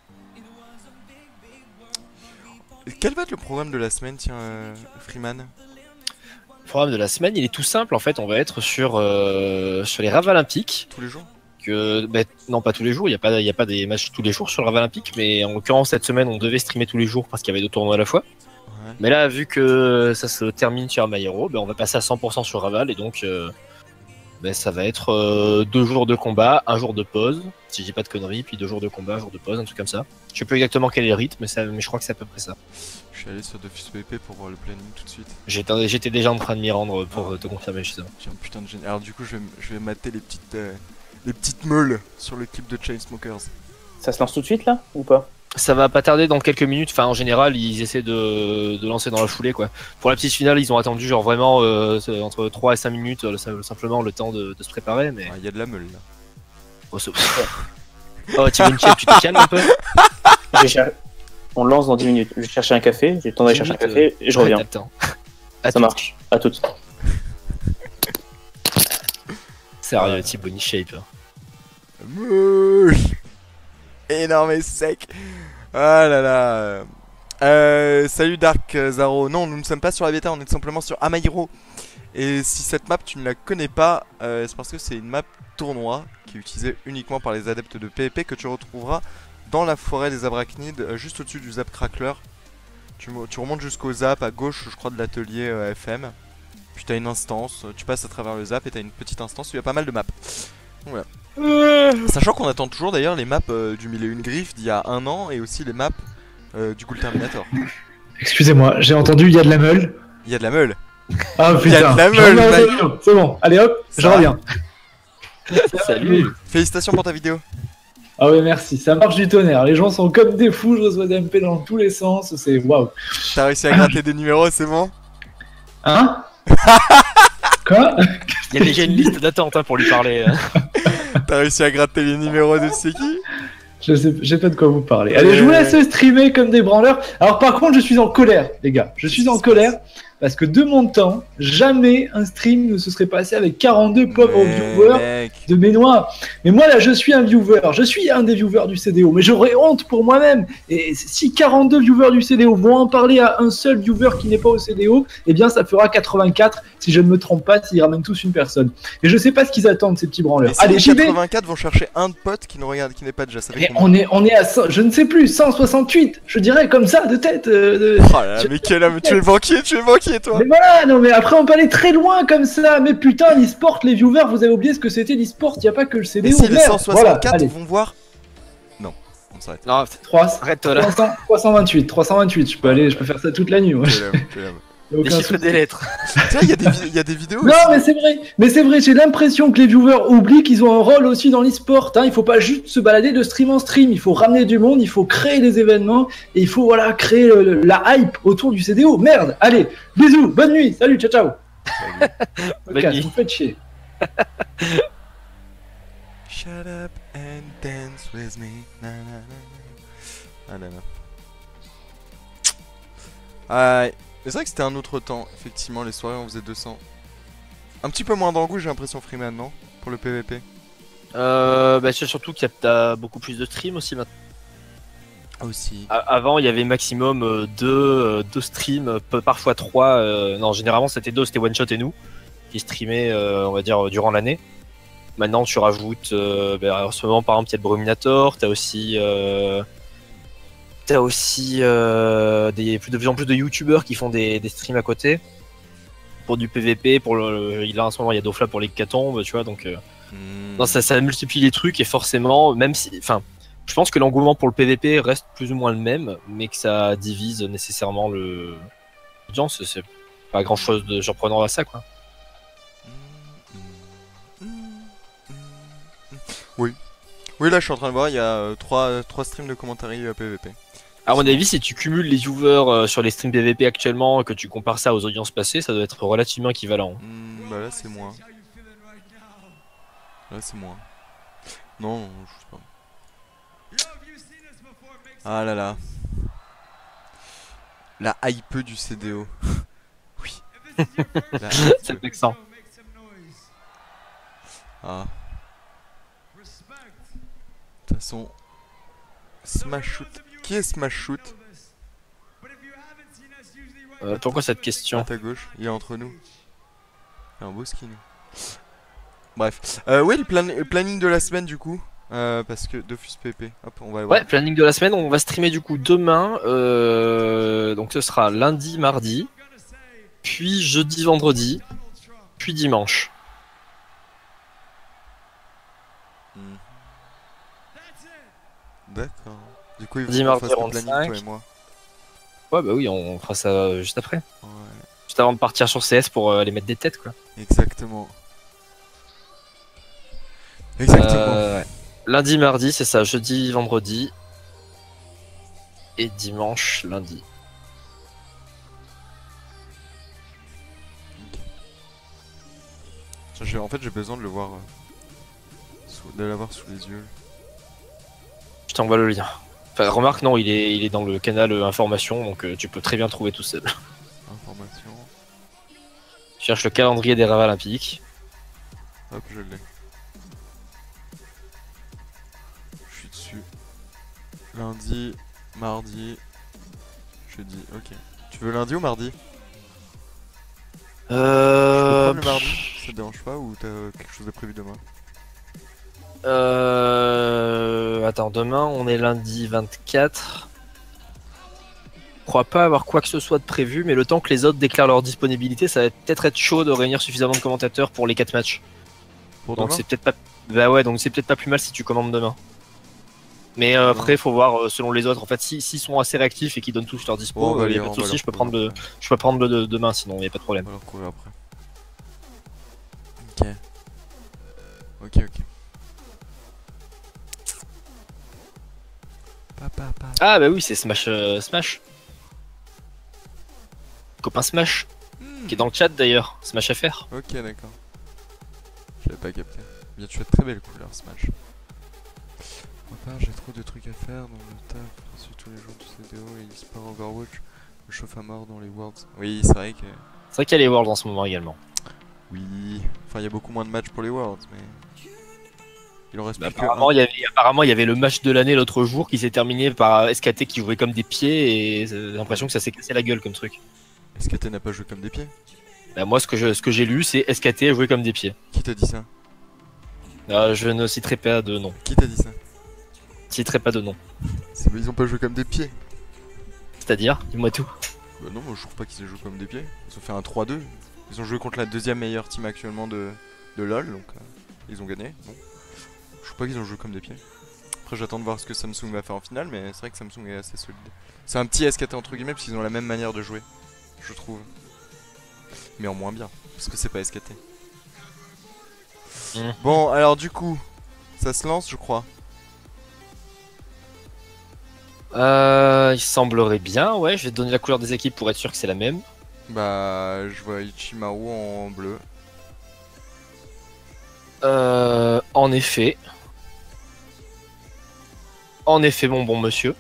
Et quel va être le programme de la semaine, tiens, euh, Freeman? Le programme de la semaine, il est tout simple en fait. On va être sur, euh, sur les Raves Olympiques. Tous les jours? Que, bah, non, pas tous les jours. Il n'y a, pas- il y a pas des matchs tous les jours sur le Rave Olympique. Mais en l'occurrence, cette semaine, on devait streamer tous les jours parce qu'il y avait deux tournois à la fois. Ouais. Mais là, vu que ça se termine sur Mayero, ben on va passer à cent pour cent sur Raval et donc euh, ben ça va être euh, deux jours de combat, un jour de pause, si je dis pas de conneries, puis deux jours de combat, un jour de pause, un truc comme ça. Je sais plus exactement quel est le rythme, mais, ça, mais je crois que c'est à peu près ça. Je suis allé sur Dofus P V P pour voir le planning tout de suite. J'étais j'étais déjà en train de m'y rendre pour euh, te confirmer justement. J'ai un putain de génie. Alors, du coup, je vais, m- je vais mater les petites, euh, les petites meules sur le clip de Chainsmokers. Ça se lance tout de suite là ou pas? Ça va pas tarder dans quelques minutes, enfin en général ils essaient de, de lancer dans la foulée quoi. Pour la petite finale ils ont attendu genre vraiment euh, entre trois et cinq minutes euh, simplement le temps de, de se préparer mais... Ah, il y a de la meule là. Oh, c'est- oh Thibaut Michel, tu te calmes un peu. Je vais cher- On lance dans dix minutes. Je vais chercher un café, j'ai le temps d'aller chercher un café et je Ouais, reviens. t'as le temps. À Ça tout. marche. À toutes. Sérieux, Ouais. Thibaut Shape. Meule énorme et sec. Ah là là. Euh, salut Dark Zaro. Non, nous ne sommes pas sur la bêta, on est tout simplement sur Amairo. Et si cette map tu ne la connais pas, euh, c'est parce que c'est une map tournoi qui est utilisée uniquement par les adeptes de P V P que tu retrouveras dans la forêt des Arachnides, euh, juste au-dessus du Zap Crackler. Tu, mo- tu remontes jusqu'au Zap à gauche, je crois, de l'atelier euh, F M. Puis t'as une instance, euh, tu passes à travers le Zap et t'as une petite instance où il y a pas mal de maps. Donc voilà. Sachant qu'on attend toujours d'ailleurs les maps euh, du Mille et Une Griffes d'il y a un an et aussi les maps euh, du Ghoul Terminator. Excusez-moi, j'ai entendu, il y a de la meule. Il y a de la meule. Ah Il y a putain, de la je meule, reviens au mec. studio. C'est bon, allez hop, Ça je va. reviens. Salut. Félicitations pour ta vidéo. Ah ouais, merci, ça marche du tonnerre. Les gens sont comme des fous, je reçois des M P dans tous les sens, c'est waouh. T'as réussi à gratter des numéros, c'est bon? Hein? Quoi? Il y a déjà une liste d'attente hein, pour lui parler. hein. T'as réussi à gratter les numéros de c'est qui? Je sais, je sais pas de quoi vous parlez. Allez, je vous laisse streamer comme des branleurs. Alors par contre, je suis en colère, les gars. Je suis en colère parce que de mon temps, jamais un stream ne se serait passé avec quarante-deux pauvres Mais viewers mec. de mes noix. Mais moi là, je suis un viewer. Je suis un des viewers du C D O. Mais j'aurais honte pour moi-même. Et si quarante-deux viewers du C D O vont en parler à un seul viewer qui n'est pas au C D O, eh bien ça fera quatre-vingt-quatre si je ne me trompe pas, s'ils ramènent tous une personne. Et je sais pas ce qu'ils attendent ces petits branleurs. Et si Allez, les j'y vais. quatre-vingt-quatre vont chercher un de pote qui nous regarde, qui n'est pas déjà, ça fait Et combien? on est, on est à cent, je ne sais plus, cent soixante-huit, je dirais comme ça, de tête. euh, de- Oh là là, mais quel homme, tu es banquier, tu es banquier toi. Mais voilà, non mais après on peut aller très loin comme ça. Mais putain, l'e-sport, les viewers, vous avez oublié ce que c'était l'e-sport, il n'y a pas que le C D O. Et si les merde. cent soixante-quatre Voilà, allez. vont voir. Non, on s'arrête. Non, trois- arrête-toi là. trois cents, trois cent vingt-huit, trois cent vingt-huit, je peux aller, je peux faire ça toute la nuit. Moi. Quel homme, quel homme. Y a aucun Les chiffres souci. des lettres. Tiens, il y, a des vi- il y a des vidéos Non aussi. mais c'est vrai, mais c'est vrai, j'ai l'impression que les viewers oublient qu'ils ont un rôle aussi dans l'e-sport. Hein. Il faut pas juste se balader de stream en stream, il faut ramener du monde, il faut créer des événements et il faut voilà créer le- le- la hype autour du C D O. Merde, allez, bisous, bonne nuit, salut, ciao ciao. Bonne Ok, nuit. vous faites chier. Shut up and dance with me. Na, na, na. Ah là là. Ah, ouais. Mais c'est vrai que c'était un autre temps. Effectivement, les soirées on faisait deux cents. Un petit peu moins d'engouement, j'ai l'impression, Freeman, non? Pour le P V P. Euh, bah, c'est surtout qu'il y a t'as beaucoup plus de streams aussi maintenant. Aussi. A- Avant, il y avait maximum euh, deux, euh, deux streams, euh, peu- parfois trois. euh, non, généralement, c'était deux, c'était One Shot et nous, qui streamaient, euh, on va dire, durant l'année. Maintenant, tu rajoutes, euh, bah, en ce moment, par exemple, il y a le Brominator, t'as aussi, euh, t'as aussi euh, des, plus de plus en plus de youtubeurs qui font des, des streams à côté pour du P V P, pour le, il a en ce moment, il y a Dofla pour l'hécatombe, tu vois, donc euh, Hmm. non, ça, ça multiplie les trucs et forcément, même si, enfin, je pense que l'engouement pour le P V P reste plus ou moins le même, mais que ça divise nécessairement le l'audience, c'est pas grand chose de surprenant à ça, quoi. Oui. Oui, là je suis en train de voir, il y a trois streams de commentaires euh, P V P. À mon avis, si tu cumules les viewers euh, sur les streams P V P actuellement et que tu compares ça aux audiences passées, ça doit être relativement équivalent. Hmm, bah là c'est moins. Là c'est moins. Non, je sais pas. Ah là là. La hype du C D O. Oui. La C'est hype. vexant. Ah. De toute façon. Smash Shoot. Qui est Smash Shoot? Euh, pourquoi cette À question? ta gauche, il est entre nous. Il a un beau skin. Bref. Euh, oui, le, plan le planning de la semaine du coup. Euh, parce que Dofus P V P. Hop, on va le voir. Ouais, planning de la semaine, on va streamer du coup demain, euh, donc ce sera lundi, mardi, puis jeudi, vendredi, puis dimanche. Hmm. D'accord. Du coup, il faut Lundi, qu'on mardi, fasse le quarante-cinq. planning, toi et moi. Ouais, bah oui, on fera ça juste après. Ouais, Juste avant de partir sur C S pour euh, les mettre des têtes, quoi. exactement. Exactement. Euh, ouais. Lundi, mardi, c'est ça. Jeudi, vendredi. Et dimanche, lundi. Tiens, j'ai- en fait, j'ai besoin de le voir. euh, sous- de l'avoir sous les yeux. Je t'envoie le lien. Enfin, remarque, non, il est, il est dans le canal euh, information, donc euh, tu peux très bien le trouver tout seul. Information. Je cherche le calendrier des rêves olympiques. Hop, je l'ai. Je suis dessus. Lundi, mardi, jeudi. Ok. Tu veux lundi ou mardi? Je peux Euh... prendre le mardi? Ça te dérange pas ou t'as euh, quelque chose de prévu demain? Euh... Attends, demain, on est lundi vingt-quatre. Je crois pas avoir quoi que ce soit de prévu, mais le temps que les autres déclarent leur disponibilité, ça va peut-être être chaud de réunir suffisamment de commentateurs pour les quatre matchs. Pour Donc demain? c'est peut-être pas. Bah ouais, donc c'est peut-être pas plus mal si tu commandes demain. Mais euh, après, faut voir euh, selon les autres. En fait, si- s'ils sont assez réactifs et qu'ils donnent tous leur dispo, Bon, on va euh, y a lire, pas de on va souci, leur je peux trouver prendre le, je peux prendre le de- demain, sinon y a pas de problème. On va leur courir après. Ok. Ok, ok. Papa, papa. Ah bah oui, c'est Smash, euh, Smash. Copain Smash, qui est dans le chat d'ailleurs. Smash F R. Ok, d'accord. Je l'avais pas capté. Bien, tu as de très belles couleurs, Smash. Pour ma part, j'ai trop de trucs à faire dans le taf, sur tous les jours du C D O et e-sport Overwatch. Je chauffe à mort dans les Worlds. Oui, c'est vrai que. C'est vrai qu'il y a les Worlds en ce moment également. Oui. Enfin, il y a beaucoup moins de matchs pour les Worlds, mais. Il en reste Bah, plus que apparemment, un. il y avait, apparemment, il y avait le match de l'année l'autre jour qui s'est terminé par S K T qui jouait comme des pieds et j'ai l'impression que ça s'est cassé la gueule comme truc. S K T n'a pas joué comme des pieds. Bah, moi, ce que je, ce que j'ai lu, c'est S K T a joué comme des pieds. Qui t'a dit ça? Euh, je ne citerai pas de nom. Qui t'a dit ça? Je citerai pas de nom. C'est- Ils ont pas joué comme des pieds. C'est-à-dire, dis-moi tout. Bah non, moi je trouve pas qu'ils aient joué comme des pieds. Ils ont fait un trois deux. Ils ont joué contre la deuxième meilleure team actuellement de, de LoL, donc euh, ils ont gagné. Bon. Je trouve pas qu'ils ont joué comme des pieds. Après, j'attends de voir ce que Samsung va faire en finale, mais c'est vrai que Samsung est assez solide. C'est un petit S K T entre guillemets, parce qu'ils ont la même manière de jouer, je trouve. Mais en moins bien, parce que c'est pas S K T. Mmh. Bon, alors du coup, ça se lance, je crois. Euh, il semblerait bien, ouais. Je vais te donner la couleur des équipes pour être sûr que c'est la même. Bah, je vois Ichimaru en bleu. Euh, en effet. En effet, mon bon monsieur.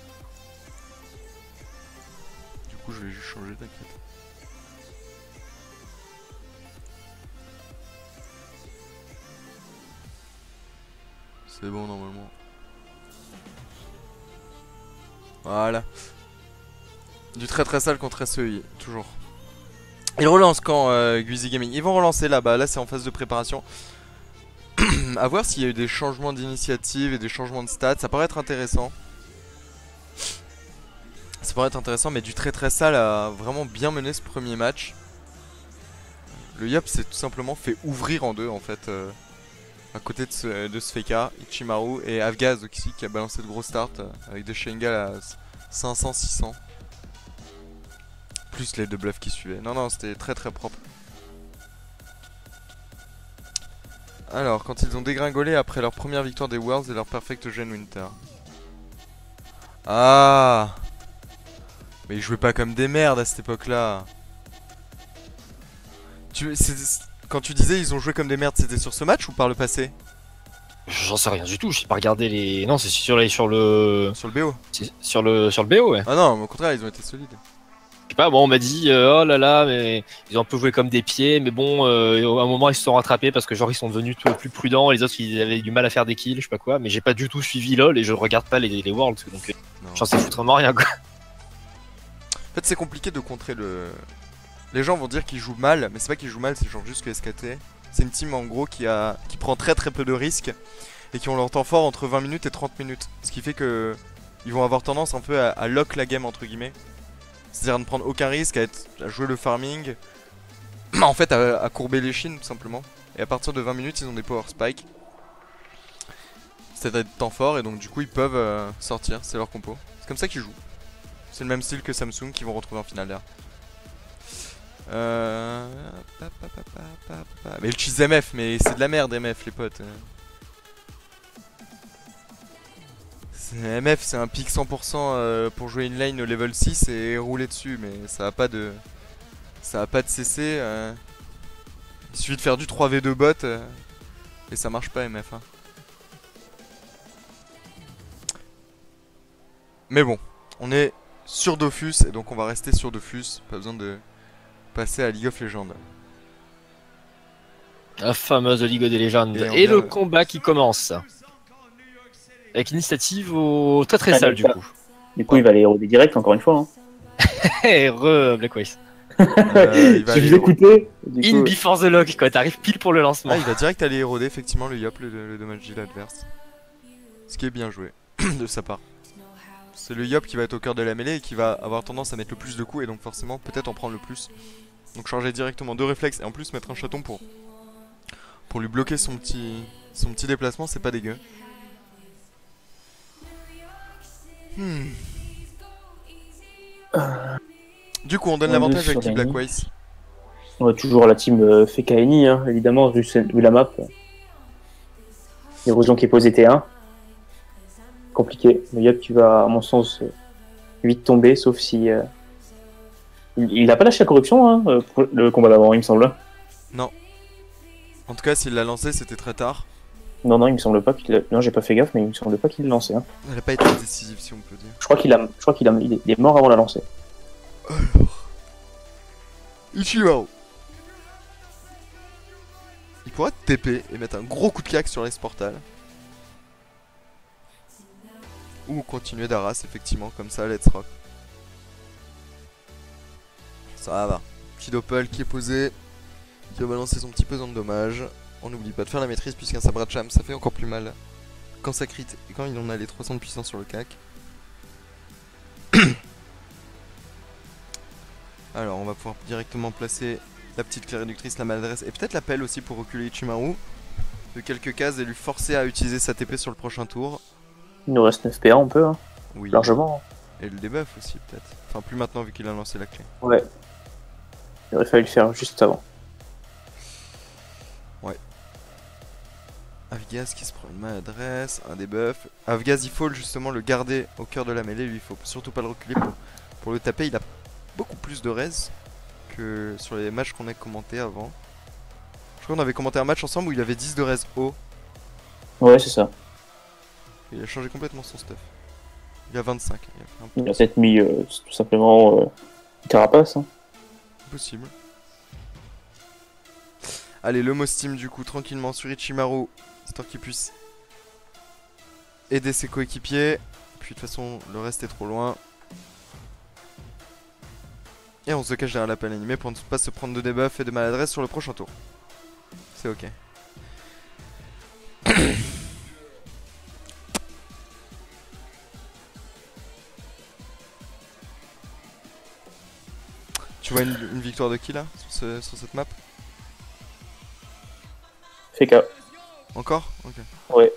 Du coup, je vais juste changer, t'inquiète. C'est bon normalement. Voilà. Du très très sale contre S E I, toujours. Ils relancent quand euh, Guizy Gaming. Ils vont relancer là-bas, là c'est en phase de préparation. A voir s'il y a eu des changements d'initiative et des changements de stats, ça paraît être intéressant. Ça pourrait être intéressant, mais du très très sale a vraiment bien mené ce premier match. Le Yop s'est tout simplement fait ouvrir en deux en fait. Euh, à côté de ce, de ce Feka, Ichimaru et Avgaz aussi qui a balancé de gros starts euh, avec des Shengal à cinq cents six cents. Plus les deux bluffs qui suivaient. Non non, c'était très très propre. Alors, quand ils ont dégringolé après leur première victoire des Worlds et leur Perfect Gen Winter. Ah, mais ils jouaient pas comme des merdes à cette époque-là. Tu, quand tu disais ils ont joué comme des merdes, c'était sur ce match ou par le passé? J'en sais rien du tout, j'ai pas regardé les. Non, c'est sur, les... sur le. Sur le B O. Sur le... sur le B O, ouais. Ah non, au contraire, ils ont été solides. Je sais pas, bon, on m'a dit, euh, oh là là, mais ils ont un peu joué comme des pieds, mais bon, euh, à un moment ils se sont rattrapés parce que genre ils sont devenus tout plus prudents, les autres ils avaient du mal à faire des kills, je sais pas quoi, mais j'ai pas du tout suivi LoL et je regarde pas les, les Worlds, donc euh, j'en sais foutrement rien quoi. En fait, c'est compliqué de contrer le. Les gens vont dire qu'ils jouent mal, mais c'est pas qu'ils jouent mal, c'est genre juste que S K T. C'est une team en gros qui, a... qui prend très très peu de risques et qui ont leur temps fort entre vingt minutes et trente minutes. Ce qui fait que ils vont avoir tendance un peu à, à lock la game entre guillemets. C'est-à-dire à ne prendre aucun risque, à, être... à jouer le farming. En fait, à... à courber les chines tout simplement. Et à partir de vingt minutes, ils ont des power spikes. C'est à temps fort et donc du coup ils peuvent euh, sortir, c'est leur compo. C'est comme ça qu'ils jouent. C'est le même style que Samsung qui vont retrouver en finale d'air. Euh... Mais le cheese M F, mais c'est de la merde M F les potes. M F c'est un pick cent pour cent euh, pour jouer une lane au level six et rouler dessus, mais ça a pas de... Ça a pas de C C. Euh... Il suffit de faire du trois v deux bot euh... et ça marche pas M F. Hein. Mais bon, on est sur Dofus et donc on va rester sur Dofus, pas besoin de passer à League of Legends. La fameuse Ligue des légendes. Et, et le combat qui commence. Avec une initiative au très très sale du coup. Du coup, il va aller éroder direct encore une fois. Hein. Et re Blackwace. Euh, il va si aller... vous écoutez. In coup... before the lock, quoi. T'arrives pile pour le lancement. Ah, il va direct aller éroder effectivement le Yop, le, le dommage de l'adverse. Ce qui est bien joué de sa part. C'est le Yop qui va être au cœur de la mêlée et qui va avoir tendance à mettre le plus de coups et donc forcément peut-être en prendre le plus. Donc charger directement deux réflexes et en plus mettre un chaton pour pour lui bloquer son petit son petit déplacement, c'est pas dégueu. Hmm. Euh... Du coup on donne l'avantage à l'équipe Blackwace. On a toujours la team euh, Fekaini, hein, évidemment, vu, vu la map. L'érosion qui est posée T un. Compliqué. Le Yop qui va, à mon sens, euh, vite tomber, sauf si... Euh... Il, il a pas lâché la corruption hein, euh, pour le combat d'avant, il me semble. Non. En tout cas, s'il l'a lancé, c'était très tard. Non, non, il me semble pas qu'il a... Non, j'ai pas fait gaffe, mais il me semble pas qu'il l'a lancé. Hein. Elle a pas été décisive, si on peut dire. Je crois qu'il a... Je crois qu'il a... Il est mort avant de la lancer. Alors... Ichimaru. Il pourra T P et mettre un gros coup de claque sur l'Ace Portal. Ou continuer d'Aras, effectivement, comme ça, let's rock. Ça va. Petit doppel qui est posé. Qui va balancer son petit pesant de dommage. On n'oublie pas de faire la maîtrise, puisqu'un sabre de cham, ça fait encore plus mal. Quand ça crit et quand il en a les trois cents de puissance sur le cac. Alors, on va pouvoir directement placer la petite clé réductrice, la maladresse et peut-être la pelle aussi pour reculer Ichimaru de quelques cases et lui forcer à utiliser sa T P sur le prochain tour. Il nous reste neuf P A, on peut, hein. Oui. Largement. Et le debuff aussi, peut-être. Enfin, plus maintenant vu qu'il a lancé la clé. Ouais. Il aurait fallu le faire juste avant. Ouais. Avgaz qui se prend une maladresse, un debuff. Avgaz, il faut justement le garder au cœur de la mêlée. Lui, il faut surtout pas le reculer pour, pour le taper. Il a beaucoup plus de res que sur les matchs qu'on a commenté avant. Je crois qu'on avait commenté un match ensemble où il avait dix de res haut. Ouais, c'est ça. Il a changé complètement son stuff. Il a vingt-cinq. Il a, fait un peu... il a peut-être mis euh, tout simplement euh, une carapace. Hein. Possible. Allez, le Mostim du coup, tranquillement sur Ichimaru, histoire qu'il puisse aider ses coéquipiers. Puis de toute façon, le reste est trop loin. Et on se cache derrière l'appel animé pour ne pas se prendre de debuff et de maladresse sur le prochain tour. C'est ok. Tu vois une, une victoire de qui là sur, ce- sur cette map? F K. Encore? Ok. Ouais.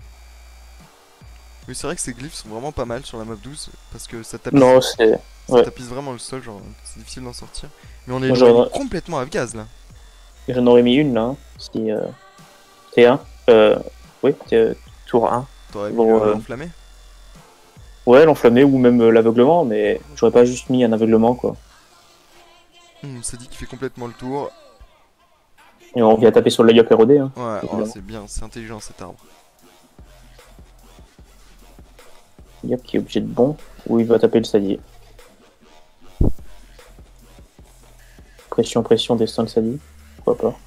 Oui, c'est vrai que ces glyphes sont vraiment pas mal sur la map douze parce que ça tapisse, Non, c'est. ça ouais. tapisse vraiment le sol, genre c'est difficile d'en sortir. Mais on est Moi, éloigné j'aurais- complètement à gaz là. J'en aurais mis une là. Hein, si. Euh... T un. Euh. Oui, T- tour un. T'aurais mis Bon, le- euh, l'enflammé? Ouais, l'enflammé ou même euh, l'aveuglement, mais j'aurais pas juste mis un aveuglement quoi. Hum, c'est dit qu'il fait complètement le tour. Et on vient taper sur le layup R O D. Hein. Ouais, oh, Évidemment. c'est bien, c'est intelligent cet arbre. Layup qui est obligé de bon. Ou il va taper le sadier. Pression, pression, destin le sadier. Pourquoi pas.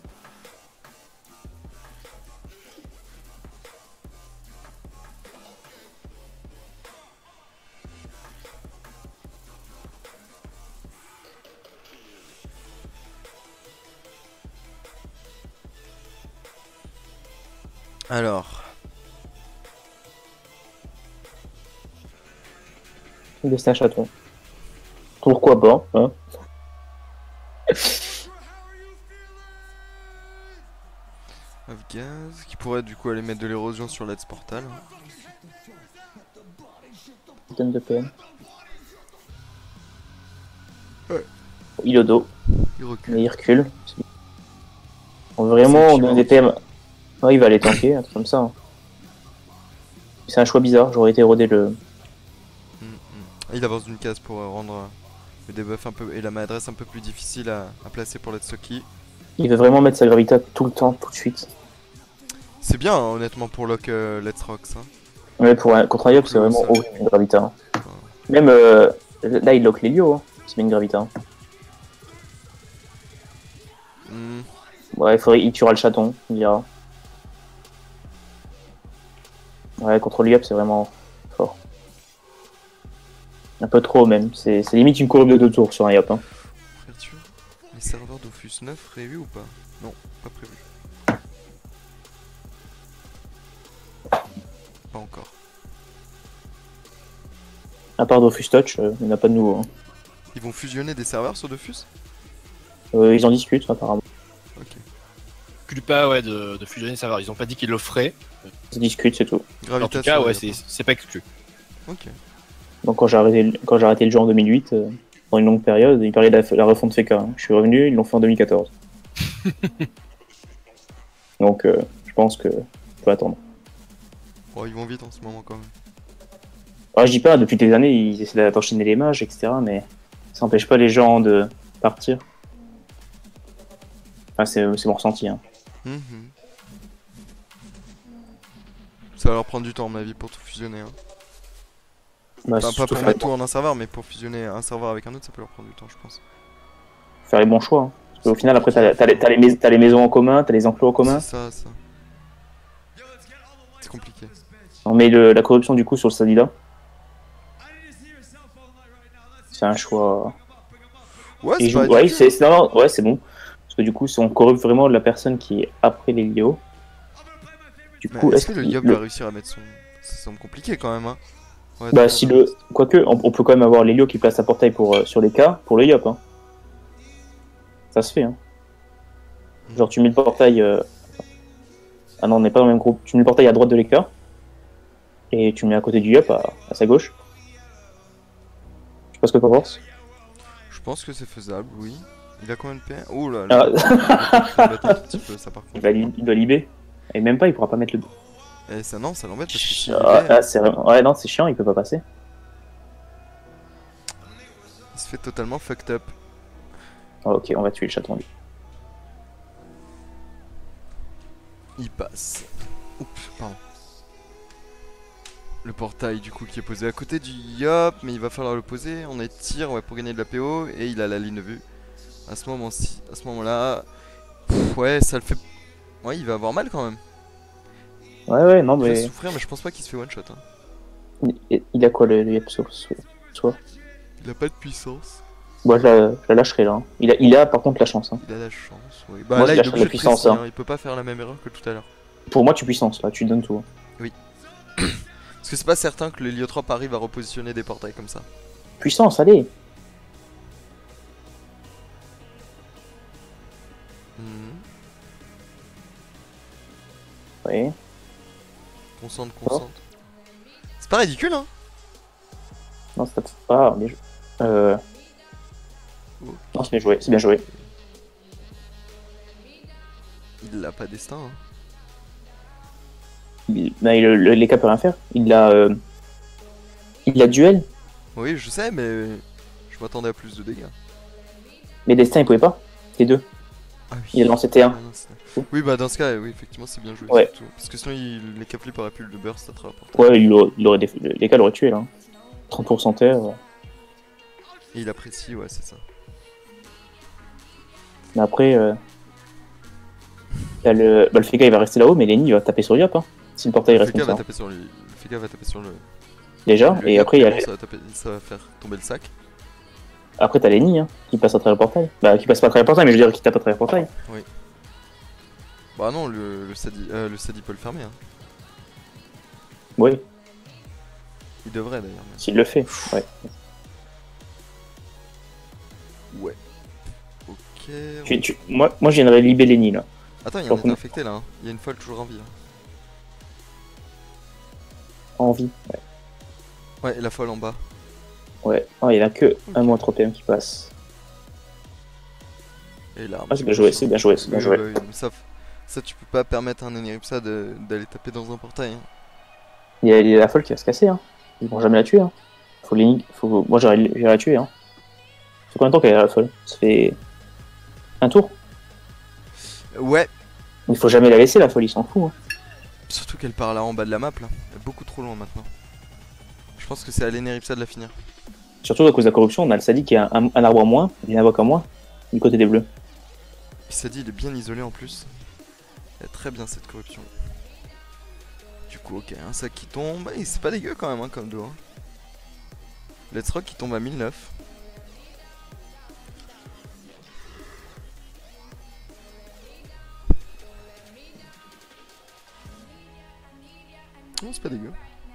Alors, Destin chaton. Pourquoi pas, hein. Avgaz qui pourrait du coup aller mettre de l'érosion sur Let's Portal. Donne de P M. Ouais. Il est au dos, Il recule. mais il recule. On veut vraiment C'est un donner des P M. Ouais, il va aller tanker, un truc comme ça. Hein. C'est un choix bizarre, j'aurais été érodé le. Hum, hum. Il avance d'une case pour euh, rendre euh, le debuff un peu et la maladresse un peu plus difficile à, à placer pour Let's Soki. Il veut vraiment mettre sa gravité tout le temps, tout de suite. C'est bien hein, honnêtement pour lock euh, Let's Rocks. Hein. Ouais, pour un, contre un Yop, c'est Ouais, vraiment ça- horrible une gravita. Hein. Même euh, là, il lock l'Helio, hein. Il se met une gravita. Hein. Hum. Ouais, il faudrait, il tuera le chaton, il dira. Ouais, contre l'Yop, c'est vraiment fort. Un peu trop même. C'est c'est limite une courbe de deux tours sur un Yop. Hein. Ouverture. Les serveurs Dofus neuf prévus ou pas? Non, pas prévu. Pas encore. À part Dofus Touch, euh, il n'y en a pas de nouveau. Hein. Ils vont fusionner des serveurs sur Dofus? Euh, ils en discutent apparemment. Ok. Plus pas ouais, de, de fusionner les serveurs. Ils ont pas dit qu'ils le feraient. Ils discutent, c'est tout. En Gravitas tout cas, sur ouais, les- c'est c'est pas exclu. Ok. Donc quand j'ai arrêté, le- quand j'ai arrêté le jeu en deux mille huit, euh, dans une longue période, ils parlaient de la, la refonte F K. Hein. Je suis revenu, ils l'ont fait en deux mille quatorze. Donc euh, je pense que je peux attendre. Oh, ils vont vite en ce moment quand même. Alors, je dis pas, depuis des années, ils essaient d'enchaîner les mages, et cetera. Mais ça n'empêche pas les gens de partir. Enfin, c'est c'est mon ressenti. Hein. Mhm. Ça va leur prendre du temps à mon avis pour tout fusionner. Hein. Bah, Enfin, c'est pas surtout pour faire, mettre tout en un serveur, mais pour fusionner un serveur avec un autre, ça peut leur prendre du temps, je pense. faire les bons choix. Hein. Parce qu'au final, après, t'as t'as les, t'as les, mais- t'as les maisons en commun, t'as les enclos en commun. C'est ça, ça. C'est compliqué. On met le- la corruption du coup sur le Sadida. C'est un choix. Ouais, Et c'est joue- pas ouais, ridicule. c'est c'est- non, non, ouais, c'est bon. Parce que du coup, si on corrupte vraiment la personne qui est après les Lio. Du Mais coup, est-ce que le qu'il- Yop le- va réussir à mettre son. Ça semble compliqué quand même, hein. Ouais, Bah, d'accord. si le. Quoique, on, on peut quand même avoir l'Helio qui place un portail pour, euh, sur les cas pour le Yop. Hein. Ça se fait. Hein. Genre, tu mets le portail. euh, Ah non, on n'est pas dans le même groupe. Tu mets le portail à droite de l'écart. Et tu le mets à côté du Yop, à, à sa gauche. Je sais pas ce que t'en penses. Je pense que c'est faisable, oui. Il a combien de P M? Oh là là. Ah, Ça l'embête un tout petit peu, ça par il, contre. va, li- il doit libérer. Et même pas, il pourra pas mettre le. Et ça, non, ça l'embête parce que s'il Ah, libère, ah, c'est vraiment- Ouais, non, c'est chiant, il peut pas passer. il se fait totalement fucked up. Ah, ok, on va tuer le chaton. lui. Il passe. Oups, pardon. Le portail du coup qui est posé à côté du Yop, mais il va falloir le poser. On étire ouais, pour gagner de la P O et il a la ligne de vue. À ce moment-ci, à ce moment-là, pff, ouais, ça le fait. Ouais, il va avoir mal quand même. Ouais, ouais, non, Il va mais. souffrir, mais je pense pas qu'il se fait one shot. Hein. Il, il a quoi le, le Yapso soit. Il a pas de puissance. Moi, je la, je la lâcherai là. Hein. Il, a, il a par contre la chance. Hein. Il a la chance, oui. Bah Moi, là, je il est lâcherai obligé la de puissance, précis, hein. hein. Il peut pas faire la même erreur que tout à l'heure. Pour moi, tu puissance là, tu donnes tout. Parce que c'est pas certain que l'héliotrope arrive à repositionner des portails comme ça. Puissance, allez. Mhm. Ouais. Concentre, concentre. C'est pas ridicule, hein. Non, c'est pas. Mais je... euh... Oh. Non, c'est bien joué, c'est bien joué. Il l'a pas destin, hein. Il... Mais le, le, les cas peut rien faire. Il a. Euh... Il a duel. Oui, je sais, mais je m'attendais à plus de dégâts. Mais destin, il pouvait pas. T deux. Ah oui. Il a lancé T un. Ah, non, c'est- oui, bah dans ce cas, oui, effectivement, c'est bien joué. Ouais. Surtout. Parce que sinon, il... les Capflip auraient pu le burst à travers. Ouais, il aurait, il aurait déf... les cas l'auraient tué là. trente pour cent terre. Ouais. Et il apprécie, ouais, c'est ça. Mais après. Euh... Le... Bah, le Feka il va rester là-haut, mais Lenny il va taper sur Yop. Hein, si le portail Le reste Feka comme va ça. taper sur lui. Le Feka va taper sur le. Déjà, le et Yop, après il y a. comment ça va, taper... ça va faire tomber le sac. Après t'as Lenny hein, qui passe à travers le portail. Bah, qui passe pas à travers le portail, mais je veux dire qui tape à travers le portail. Bah non, le, le Sadi euh, le Sadi peut le fermer. Hein. Oui, Il devrait d'ailleurs. mais- s'il le fait. Ouais. Ouais. Ok. Tu, tu... Moi, moi je viendrais libérer Lenny là. Attends, il y a Par un contre- infecté là. Hein. Il y a une folle toujours en vie. Hein. En vie. Ouais, et la folle en bas. Ouais. Oh, il y en a que un moins trois P M qui passe. Et là. Ah, c'est bien joué, c'est bien joué, c'est bien Oui, joué. bah oui, mais ça, ça, tu peux pas permettre à un Eneripsa de- d'aller taper dans un portail. Hein. Il y, a, il y a la folle qui va se casser. Hein. Ils vont jamais la tuer. Hein. Faut Lenny. Faut... Moi j'irai j'irai la tuer. Hein. Ça fait combien de temps qu'elle est là, la folle? Ça fait. Un tour. Ouais, Il faut jamais la laisser, la folle, il s'en fout. Hein. surtout qu'elle part là en bas de la map là. Elle est beaucoup trop loin maintenant. Je pense que c'est à l'Eneripsa de la finir. Surtout à cause de la corruption, on a le Sadi qui a un, un arbre en moins, il invoque en moins, du côté des bleus. Puis ça dit, il est bien isolé en plus. Il a très bien cette corruption. Du coup, ok, un sac qui tombe. Et c'est pas dégueu quand même hein, comme dos. Hein. Let's Rock qui tombe à mille neuf. Non, c'est pas dégueu.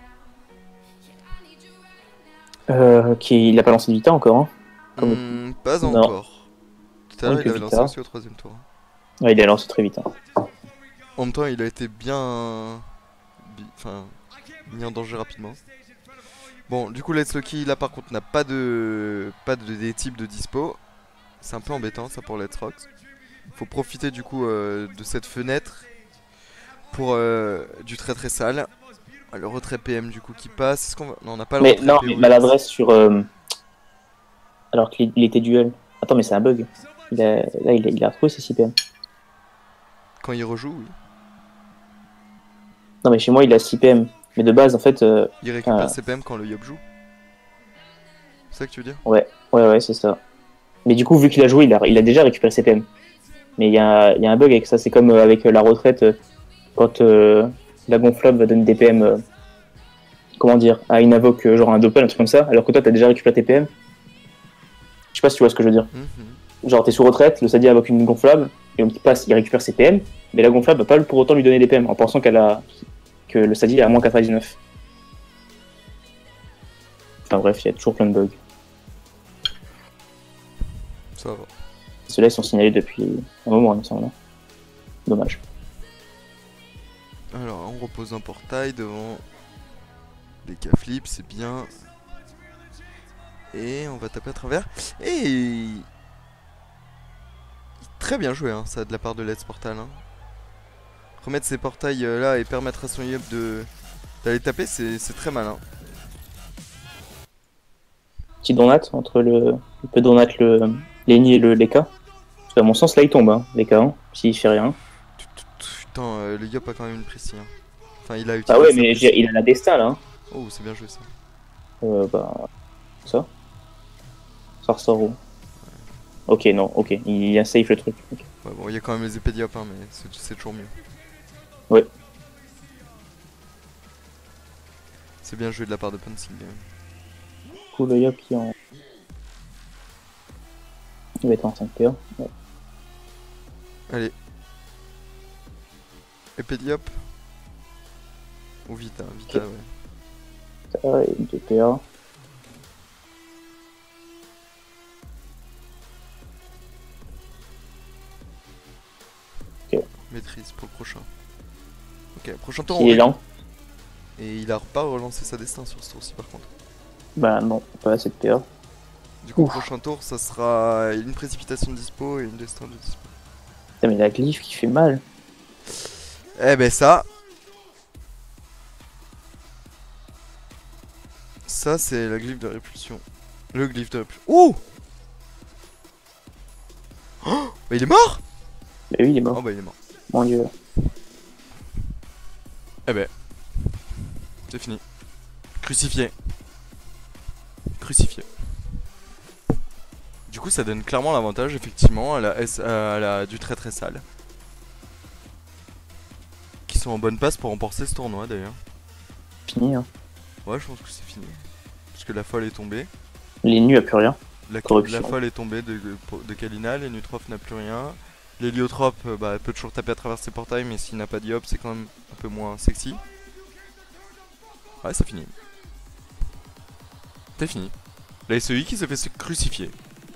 Euh, qui, il a pas lancé de Vita encore. Hein. Comme- Hmm, pas Non. encore. Tout à l'heure, Oui, il avait que lancé Vita. aussi au troisième tour. Ouais, il a lancé très vite. Hein. En même temps, il a été bien. bi- Enfin. mis en danger rapidement. Bon, du coup, Let's Lucky, là par contre, n'a pas de. pas de des types de dispo. C'est un peu embêtant ça pour Let's Rock. Faut profiter du coup euh, de cette fenêtre pour euh, du très très sale. Ah, le retrait P M du coup qui passe. Est-ce qu'on va... Non, on n'a pas le Mais retrait non, P O. mais maladresse sur. Euh... Alors qu'il il était duel. Attends, mais c'est un bug. Il a... Là, il a, il a retrouvé ses six P M. Quand il rejoue, oui. Non, mais chez moi, il a six P M. Mais de base, en fait. Euh... Il récupère Ah. ses P M quand le Yop joue. C'est ça que tu veux dire? Ouais, ouais, ouais, c'est ça. Mais du coup, vu qu'il a joué, il a, il a déjà récupéré ses P M. Mais il y, a un- il y a un bug avec ça. C'est comme euh, avec euh, la retraite, euh, quand euh, la gonflable va donner des P M. Euh... Comment dire? À une invoque, euh, genre un doppel, un truc comme ça. Alors que toi, t'as déjà récupéré tes P M. Je sais pas si tu vois ce que je veux dire. Mhm. Genre, t'es sous retraite, le Sadi invoque une gonflable, et on passe, il récupère ses P M, mais la gonflable va pas pour autant lui donner des P M, en pensant qu'elle a que le Sadi a à moins quatre-vingt-dix-neuf. Enfin bref, il y a toujours plein de bugs. Ça va. Ceux-là, ils sont signalés depuis un moment, il me semble. Dommage. Alors, on repose un portail devant les K-flips, c'est bien. Et on va taper à travers. Et très bien joué, hein, ça, de la part de Let's Portal. Hein. Remettre ces portails euh, là et permettre à son Yop de d'aller taper, c'est c'est très malin. Petit donat entre le. Il peut donat le Lenny et le Leka. Parce qu'à mon sens, là, il tombe, hein, Leka, hein, s'il fait rien. Putain, euh, le Yop a quand même une précis. Hein. Enfin, il a utilisé Ah ouais, sa mais précis. j'ai- il a la destin, là. Hein. Oh, c'est bien joué ça. Euh, bah. Ça Ça ressort où? Ok, non, ok, il y a safe le truc. Ok. Ouais, bon, il y a quand même les épées d'Yop, hein, mais c'est c'est toujours mieux. Ouais. C'est bien joué de la part de Pensing. Du coup, le Yop qui en. Il va être en cinq P un. Ouais. Allez. Épée de Yop. Ou Vita, Vita, Ok. ouais. Ça, et deux P A. Maîtrise pour le prochain. Ok, prochain tour. Qui est on- lent. Et il a pas relancé sa destin sur ce tour-ci par contre. Bah non, pas assez de P A. Du coup, Ouf. prochain tour, ça sera une précipitation de dispo et une destin de dispo. Putain, mais la glyphe qui fait mal. Eh ben ça. Ça, c'est la glyphe de répulsion. Le glyphe de répulsion. Oh, oh bah il est mort. Bah oui, il est mort. Oh bah il est mort. Mon dieu. Eh ben. C'est fini. Crucifié. Crucifié. Du coup, ça donne clairement l'avantage, effectivement, à la, S, à la du très très sale. Qui sont en bonne passe pour remporter ce tournoi d'ailleurs. Fini, hein. Ouais, je pense que c'est fini. Parce que la folle est tombée. Les nus a plus rien. La, Corruption. la folle est tombée de, de, de Kalina, l'Héliotrophe n'a plus rien. L'Héliotrope euh, bah, peut toujours taper à travers ses portails, mais s'il n'a pas d'Iop, c'est quand même un peu moins sexy. Ouais, c'est fini. C'est fini. La S E I qui se fait se crucifier.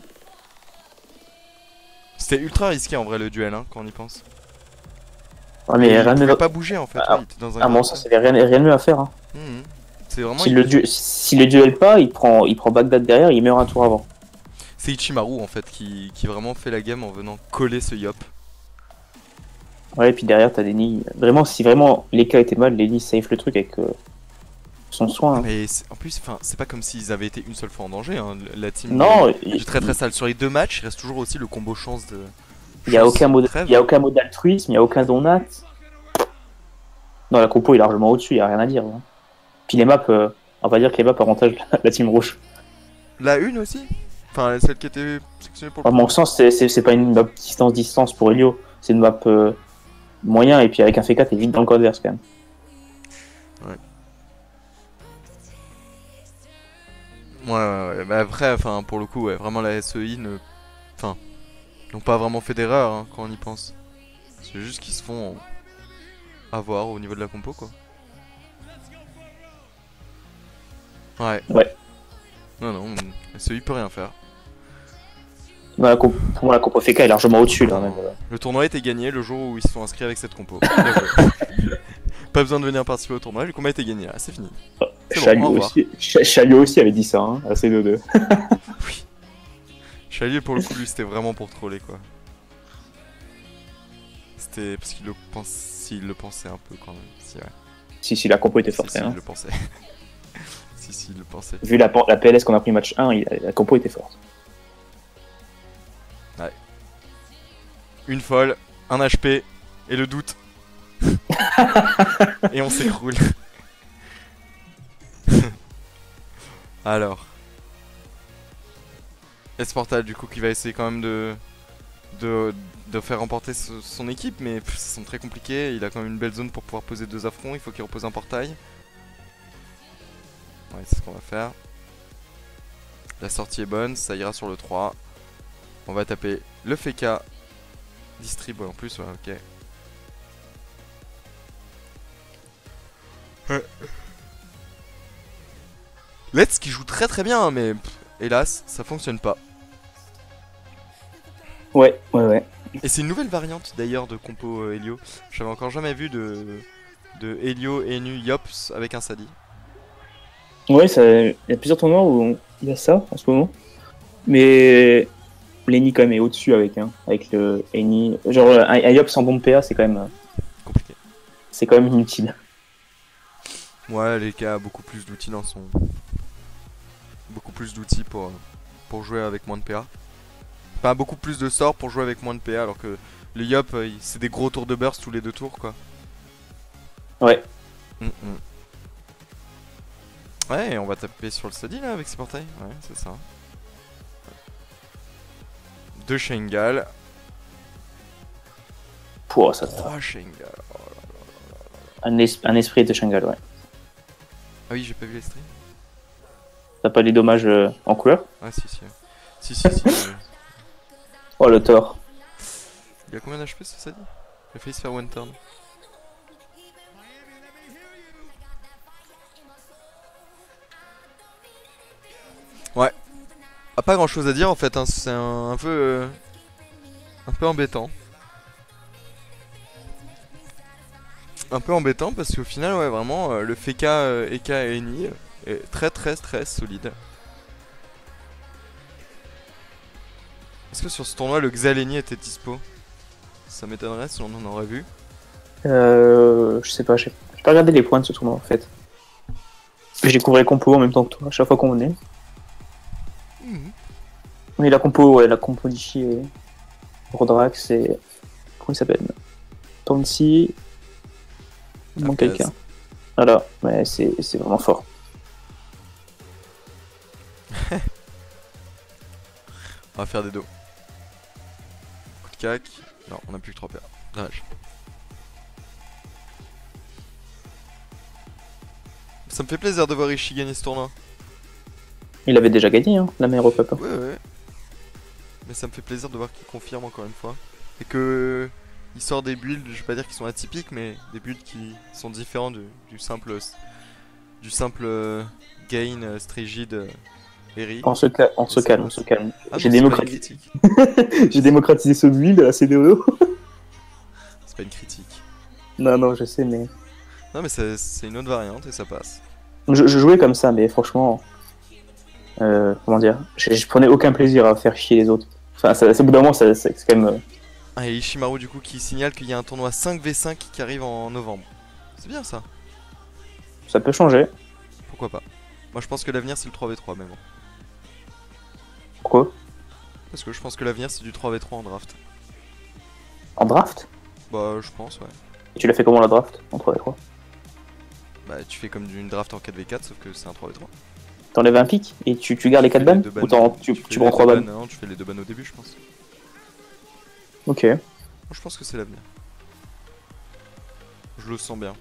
C'était ultra risqué en vrai le duel, hein, quand on y pense. Ouais, mais il rien de pouvait mieux. pas bouger en fait, Ah, ouais, il était dans un À mon grand sens, trou. il y avait rien, rien de mieux à faire. Hein. Mhm. C'est vraiment. Si le, duel, si le duel pas, il prend, il prend Bagdad derrière, il meurt un tour avant. C'est Ichimaru en fait qui, qui vraiment fait la game en venant coller ce Yop. Ouais, et puis derrière, t'as Lenny. Vraiment, si vraiment les cas étaient mal, Lenny save le truc avec euh, son soin. Hein. Mais c'est- en plus, enfin, c'est pas comme s'ils avaient été une seule fois en danger. Hein. La team Non, du, il du très très sale sur les deux matchs, il reste toujours aussi le combo chance de. n'y a, chance aucun mot- trêve. il y a aucun mot d'altruisme, il n'y a aucun donat. Non, la compo est largement au-dessus, il n'y a rien à dire. Hein. Puis les maps, euh, on va dire que les maps avantagent la, la team rouge. La une aussi. Enfin, celle qui était sélectionnée pour le. À mon sens, c'est- c'est c'est pas une map distance-distance pour Helio, c'est une map euh, moyen, et puis avec un F K, t'es vite dans le code verse quand même. Ouais, ouais, ouais. Bah après, enfin, pour le coup, ouais, vraiment la S E I ne. Enfin, n'ont pas vraiment fait d'erreur hein, quand on y pense. C'est juste qu'ils se font avoir au niveau de la compo, quoi. Ouais. Ouais. Non, non, S E I peut rien faire. Non, la compo- pour moi, la compo F K est largement au-dessus là. Même. Le tournoi était gagné le jour où ils se sont inscrits avec cette compo. Bien joué. Pas besoin de venir participer au tournoi, le combat était gagné, ah, c'est fini. C'est bon, Chalio au revoir. aussi, Ch- Chalio aussi avait dit ça, hein, à C deux deux. Oui. Chalier pour le coup lui c'était vraiment pour troller quoi. C'était parce qu'il le pense, s'il le pensait un peu quand même. Si ouais. Si, si, la compo était Si, forte. si, hein. il le pensait. si si il le pensait. Vu la, la P L S qu'on a pris match un, il- la compo était forte. Une folle, un H P et le doute. Et on s'écroule. Alors. Esportal du coup qui va essayer quand même de de, de faire remporter ce- son équipe mais pff, ça semble très compliqué, il a quand même une belle zone pour pouvoir poser deux affronts, il faut qu'il repose un portail. Ouais c'est ce qu'on va faire. La sortie est bonne, ça ira sur le trois. On va taper le F K. Distrib ouais, en plus ouais ok. Ouais. Let's qui joue très très bien hein, mais pff, hélas ça fonctionne pas. Ouais, ouais, ouais. Et c'est une nouvelle variante d'ailleurs de compo euh, Helio. J'avais encore jamais vu de, de Helio, Enu, Yops avec un Sadi. Ouais, ça- il y a plusieurs tournois où on- il y a ça en ce moment. Mais Lenny quand même est au-dessus avec, hein, avec le Eni. Genre un, un Yop sans bombe P A, c'est quand même, euh, Compliqué. c'est quand même inutile. Ouais, les cas beaucoup plus d'outils dans son. Beaucoup plus d'outils pour, euh, pour jouer avec moins de P A. Enfin, beaucoup plus de sorts pour jouer avec moins de P A alors que le Yop euh, il- c'est des gros tours de burst tous les deux tours quoi. Ouais. Mm, mm. Ouais, et on va taper sur le Sadi là avec ses portails. Ouais, c'est ça. Deux Shengal. Pouah, ça, Trois Shengal. un, es- un esprit de Shanghai, ouais. Ah oui, j'ai pas vu les streams. T'as pas les dommages euh, en couleur? Ah si, si. Si, si, si. euh, Oh le tort. Il a combien d'H P ce ça dit? Il a failli se faire one turn. Ouais. Ah, pas grand chose à dire en fait, hein. C'est un, un peu. euh, un peu embêtant. Un peu embêtant parce qu'au final, ouais, vraiment, euh, le F K, euh, E K et Eni est très très très solide. Est-ce que sur ce tournoi, le Xaleni était dispo? Ça m'étonnerait si on en aurait vu. Euh, je sais pas, j'ai j'ai pas regardé les points de ce tournoi en fait. J'ai découvert les compos en même temps que toi, à chaque fois qu'on venait. Mhm. Oui, la compo, ouais, la compo d'ici et Rodrax et. Comment il s'appelle? Tansy. Il manque Arcaz. quelqu'un. Voilà, ouais, c'est c'est vraiment fort. On va faire des dos. Coup de cac. Non, on a plus que trois P A. Dommage. Ça me fait plaisir de voir Ishii gagner ce tournoi. Il avait déjà gagné, hein, la meilleure Cup. Ouais, ouais. Mais ça me fait plaisir de voir qu'il confirme encore une fois. Et que il sort des builds, je vais pas dire qu'ils sont atypiques, mais des builds qui sont différents du, du simple du simple euh, gain euh, Strigid euh, Eri. On se, ca- on se C'est calme, pas- on se calme. Ah non, J'ai c'est pas une démocratisé. critique. J'ai démocratisé ce build à la C D O. C'est pas une critique. Non, non, je sais, mais. Non mais c'est c'est une autre variante et ça passe. Je, je jouais comme ça, mais franchement. Euh, comment dire je, je prenais aucun plaisir à faire chier les autres. Enfin, ça, ça, au bout d'un moment, ça- ça- c'est quand même. euh, Ah, et Ishimaru du coup qui signale qu'il y a un tournoi cinq v cinq qui arrive en novembre. C'est bien ça. Ça peut changer. Pourquoi pas. Moi je pense que l'avenir c'est le trois v trois mais bon. Pourquoi? Parce que je pense que l'avenir c'est du trois v trois en draft. En draft? Bah je pense ouais. Et tu l'as fait comment la draft? En trois v trois? Bah tu fais comme une draft en quatre v quatre sauf que c'est un trois v trois. T'enlèves un pic et tu, tu gardes les quatre Tu fais bannes? deux Ou t'en- tu, fais tu les prends trois deux bannes? Non, tu fais les deux bannes au début je pense. Ok. Moi je pense que c'est l'avenir. Je le sens bien.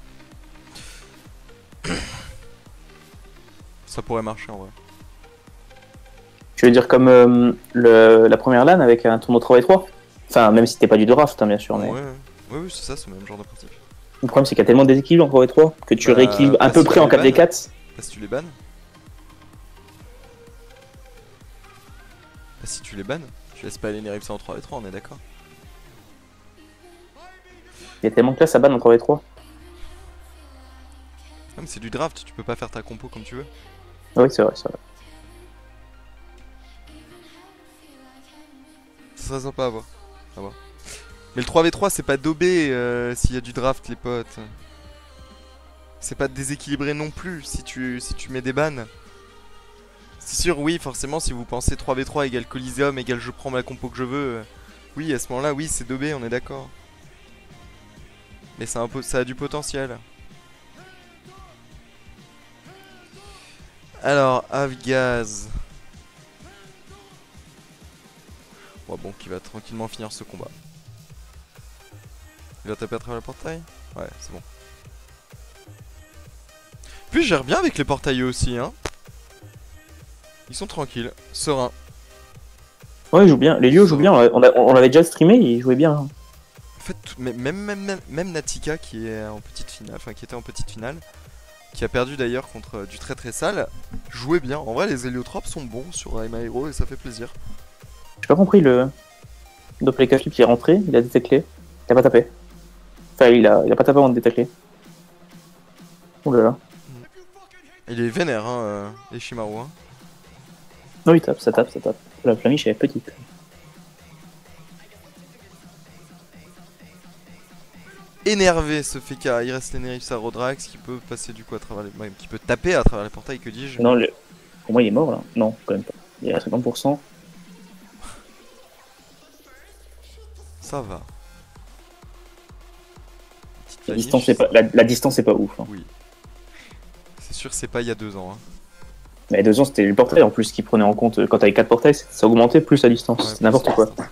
Ça pourrait marcher en vrai. Tu veux dire comme euh, le, la première LAN avec un tournoi trois v trois? Enfin, même si t'es pas du draft, hein, bien sûr. Mais... Ouais, ouais, ouais, oui, c'est ça, c'est le même genre de principe. Le problème, c'est qu'il y a tellement de déséquilibres en trois v trois que tu Bah, rééquilibres à bah, peu si près tu en les quatre v bannes. quatre. Bah, si tu les bannes. Bah, si tu les bannes, tu laisses pas aller Neripsa en trois v trois, on est d'accord. Il y a tellement de classes à ban en trois v trois. Non, mais c'est du draft, tu peux pas faire ta compo comme tu veux. Oui, c'est vrai, c'est vrai. Ça serait sympa à voir. À voir. Mais le trois v trois, c'est pas daubé euh, s'il y a du draft, les potes. C'est pas déséquilibré non plus si tu, si tu mets des bans. C'est sûr, oui, forcément, si vous pensez trois v trois égale Coliseum égale je prends la compo que je veux, euh, oui, à ce moment-là, oui, c'est daubé, on est d'accord. Mais ça a, un po- ça a du potentiel. Alors, Avgaz. Ouais, bon, qui va tranquillement finir ce combat. Il va taper à travers le portail? Ouais, c'est bon. Puis je gère bien avec les portails eux aussi, hein. Ils sont tranquilles, sereins. Ouais, ils jouent bien. Les lieux jouent bien. On, a- on l'avait déjà streamé, ils jouaient bien. En fait, tout- même, même, même, même, même Natika qui est en petite finale, enfin qui était en petite finale, qui a perdu d'ailleurs contre euh, du très très sale, jouait bien. En vrai, les héliotropes sont bons sur I'm a Hero et ça fait plaisir. J'ai pas compris le. Doppler flip qui est rentré, il a déteclé. Il a pas tapé. Enfin, il a, il a pas tapé avant de détecler. Oh là là. Il est vénère, hein, euh, Ishimaru. Hein. Non, il tape, ça tape, ça tape. La flamiche elle est petite. Énervé ce F K, il reste Nerissa Rodrax qui peut passer du coup à travers les... ouais, qui peut taper à travers les portails, que dis-je. Non, le... pour moi, il est mort là. Non, quand même pas. Il est à cinquante pour cent. Ça va. Petite La flamiche, distance, est pas, la, la distance est pas ouf. Hein. Oui. C'est sûr, c'est pas il y a deux ans. Hein. Mais il y a deux ans, c'était le portail en plus qui prenait en compte. Quand t'avais quatre portails, ça augmentait plus la distance. Ouais, c'est n'importe quoi. Ouais.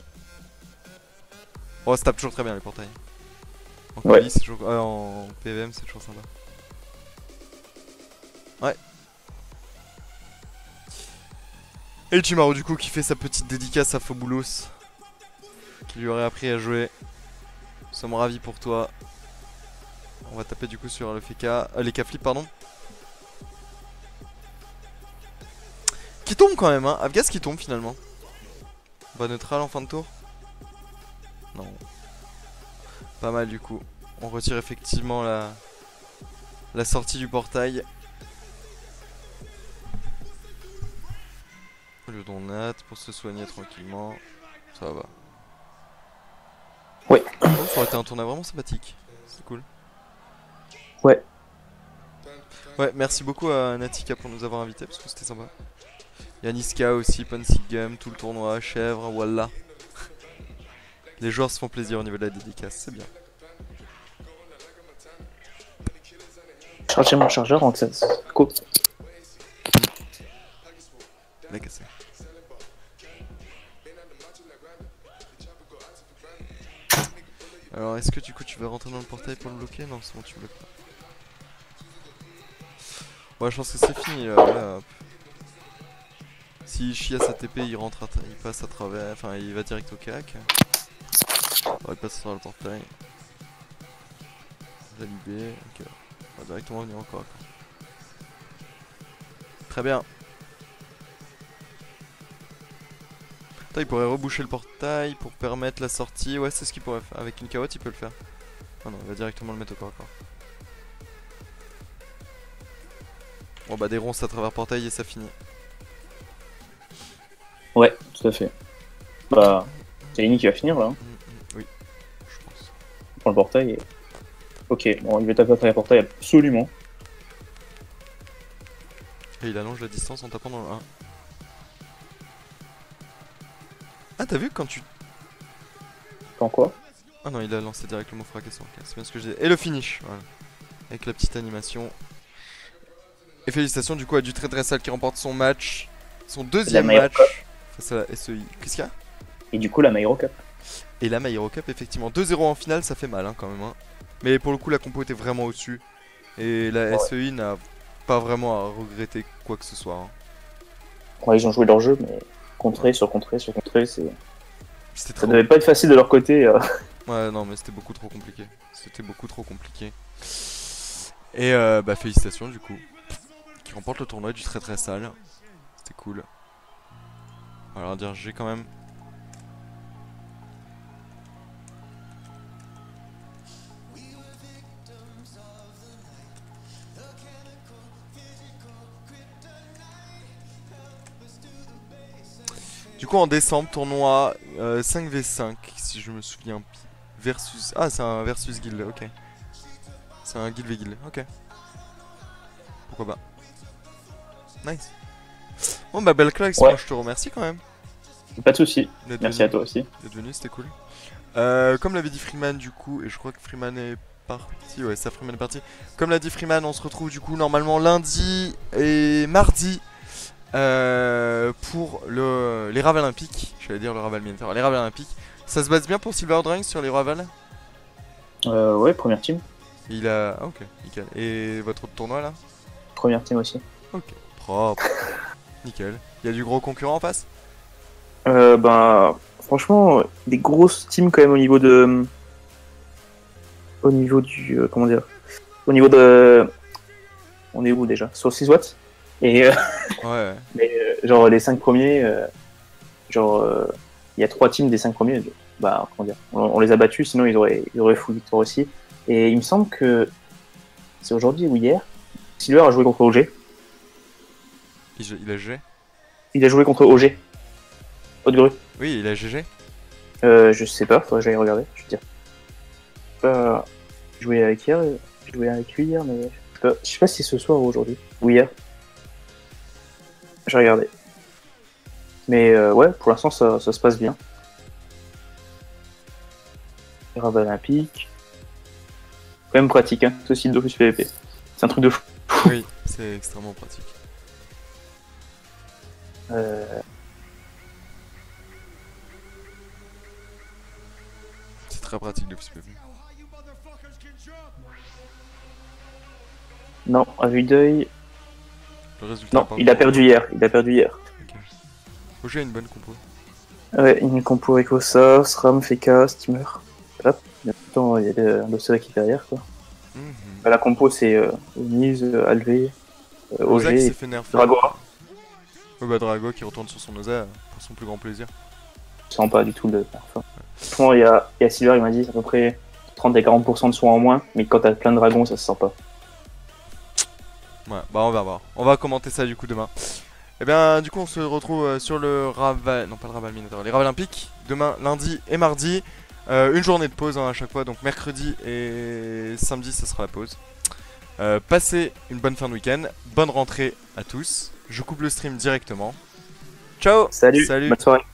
Oh, ça tape toujours très bien les portails. En Ouais. colis, c'est toujours... euh, en P V M, c'est toujours sympa. Et Chimaru du coup qui fait sa petite dédicace à Phoboulos, qui lui aurait appris à jouer. Nous sommes ravis pour toi. On va taper du coup sur le F K, euh, les K-flip pardon. Qui tombe quand même hein, Avgas qui tombe finalement. Bas neutral en fin de tour. Non. Pas mal du coup. On retire effectivement la, la sortie du portail. Le don Nat pour se soigner tranquillement. Ça va. Ouais. Oh, ça aurait été un tournoi vraiment sympathique. C'est cool. Ouais. Ouais, merci beaucoup à Natika pour nous avoir invités parce que c'était sympa. Il y a Niska aussi, Pansy Game, tout le tournoi, Chèvre, voilà. Les joueurs se font plaisir au niveau de la dédicace, c'est bien. Charger mon chargeur en seize. Cool. La cassé. Alors est-ce que du coup tu veux rentrer dans le portail pour le bloquer? Non c'est bon tu bloques pas. Ouais je pense que c'est fini là, voilà. Si Chia sa T P il rentre à il passe à travers, enfin il va direct au C A C. On va passer sur le portail. Validé, ok. On va directement venir encore à quoi. Très bien. Attends, il pourrait reboucher le portail pour permettre la sortie. Ouais, c'est ce qu'il pourrait faire. Avec une carotte, il peut le faire. Ah non, il va directement le mettre au corps à corps. Bon bah des ronces à travers portail et ça finit. Ouais, tout à fait. Bah, c'est Ini qui va finir là. Hein. Mmh, mmh, oui, je pense. Il prend le portail et... Ok, bon, il va taper à travers le portail absolument. Et il allonge la distance en tapant dans le un. Ah t'as vu quand tu... Pas quoi? Ah non, il a lancé directement fracassant. Okay, c'est bien ce que j'ai. Et le finish, voilà. Avec la petite animation. Et félicitations du coup à du très très sale qui remporte son match. Son deuxième match face à la S E I. Qu'est-ce qu'il y a? Et du coup la My Hero Cup. Et la My Hero Cup effectivement. deux zéro en finale ça fait mal hein, quand même. Hein. Mais pour le coup la compo était vraiment au-dessus. Et la ouais. S E I n'a pas vraiment à regretter quoi que ce soit. Hein. Ouais ils ont joué leur jeu mais contré sur contré sur contré c'est... Ça trop... devait pas être facile de leur côté. Euh... Ouais non mais c'était beaucoup trop compliqué. C'était beaucoup trop compliqué. Et euh, bah félicitations du coup. Qui remporte le tournoi du très très sale. C'était cool. On va leur dire G quand même. Du coup en décembre, tournoi euh, cinq v cinq si je me souviens. Versus... Ah c'est un versus guild, ok. C'est un guild v guild, ok. Pourquoi pas. Nice. Bon bah belle claque, ouais. Moi je te remercie quand même. Pas de soucis, merci venu. à toi aussi. D'être venu, c'était cool. Euh, comme l'avait dit Freeman du coup, et je crois que Freeman est parti, ouais ça Freeman est parti. Comme l'a dit Freeman, on se retrouve du coup normalement lundi et mardi. Euh, pour le, les Raval Olympiques, j'allais dire le Raval Militaire, les Raval Olympiques. Ça se base bien pour Silver Drink sur les Raval? Euh, ouais, première team. Il a. Ah, ok, nickel. Et votre autre tournoi là? Première team aussi. Ok, propre. Nickel. Il y a du gros concurrent en face? Euh, bah, franchement, des grosses teams quand même au niveau de. Au niveau du. Euh, comment dire? Au niveau de. On est où déjà? Sur six watts? Et euh, ouais. Mais, euh, genre les cinq premiers, euh, genre il euh, y a trois teams des cinq premiers, bah comment dire, on, on les a battus, sinon ils auraient ils auraient full victoire aussi. Et il me semble que c'est aujourd'hui ou hier, Silver a joué contre O G. Il, il a G G. Il a joué contre O G. Haute-Grue. Oui, il a G G. Euh, je sais pas, faudrait que j'aille regarder, je veux dire. Euh, j'ai joué avec hier, j'ai joué avec lui hier, mais je sais pas, je sais pas si c'est ce soir ou aujourd'hui ou hier. J'ai regardé. Mais euh, ouais, pour l'instant ça, ça se passe bien. Raval Olympique. Quand même pratique, hein, ce site d'Office P V P. C'est un truc de fou. Oui, c'est extrêmement pratique. Euh... C'est très pratique d'Office P V P. Non, à vue d'œil. Le résultat. Non, il a perdu hier. Il a perdu hier. Okay. O G a une bonne compo. Ouais, une compo Echo ça, SRAM, Feka, Steamer. Hop, il y a tout le temps, il y a le- un dossier qui est derrière quoi. Mhm. Bah, la compo c'est euh, Oniz, euh, Alvé, euh, Ozak O G s'est et fait nerfer. Dragoa. Ouais, bah Drago qui retourne sur son Oza euh, pour son plus grand plaisir. Je sens pas du tout le parfum. Franchement, il y a, il y a Silver, il m'a dit à peu près trente à quarante pour cent de soins en moins, mais quand t'as plein de dragons, ça se sent pas. Ouais, bah on va voir. On va commenter ça du coup demain. Et bien du coup on se retrouve euh, sur le Raval... Non pas le Raval Minotaur, les Raval Olympiques. Demain, lundi et mardi. Euh, une journée de pause hein, à chaque fois. Donc mercredi et samedi ça sera la pause. Euh, passez une bonne fin de week-end. Bonne rentrée à tous. Je coupe le stream directement. Ciao. Salut, Salut. bonne soirée.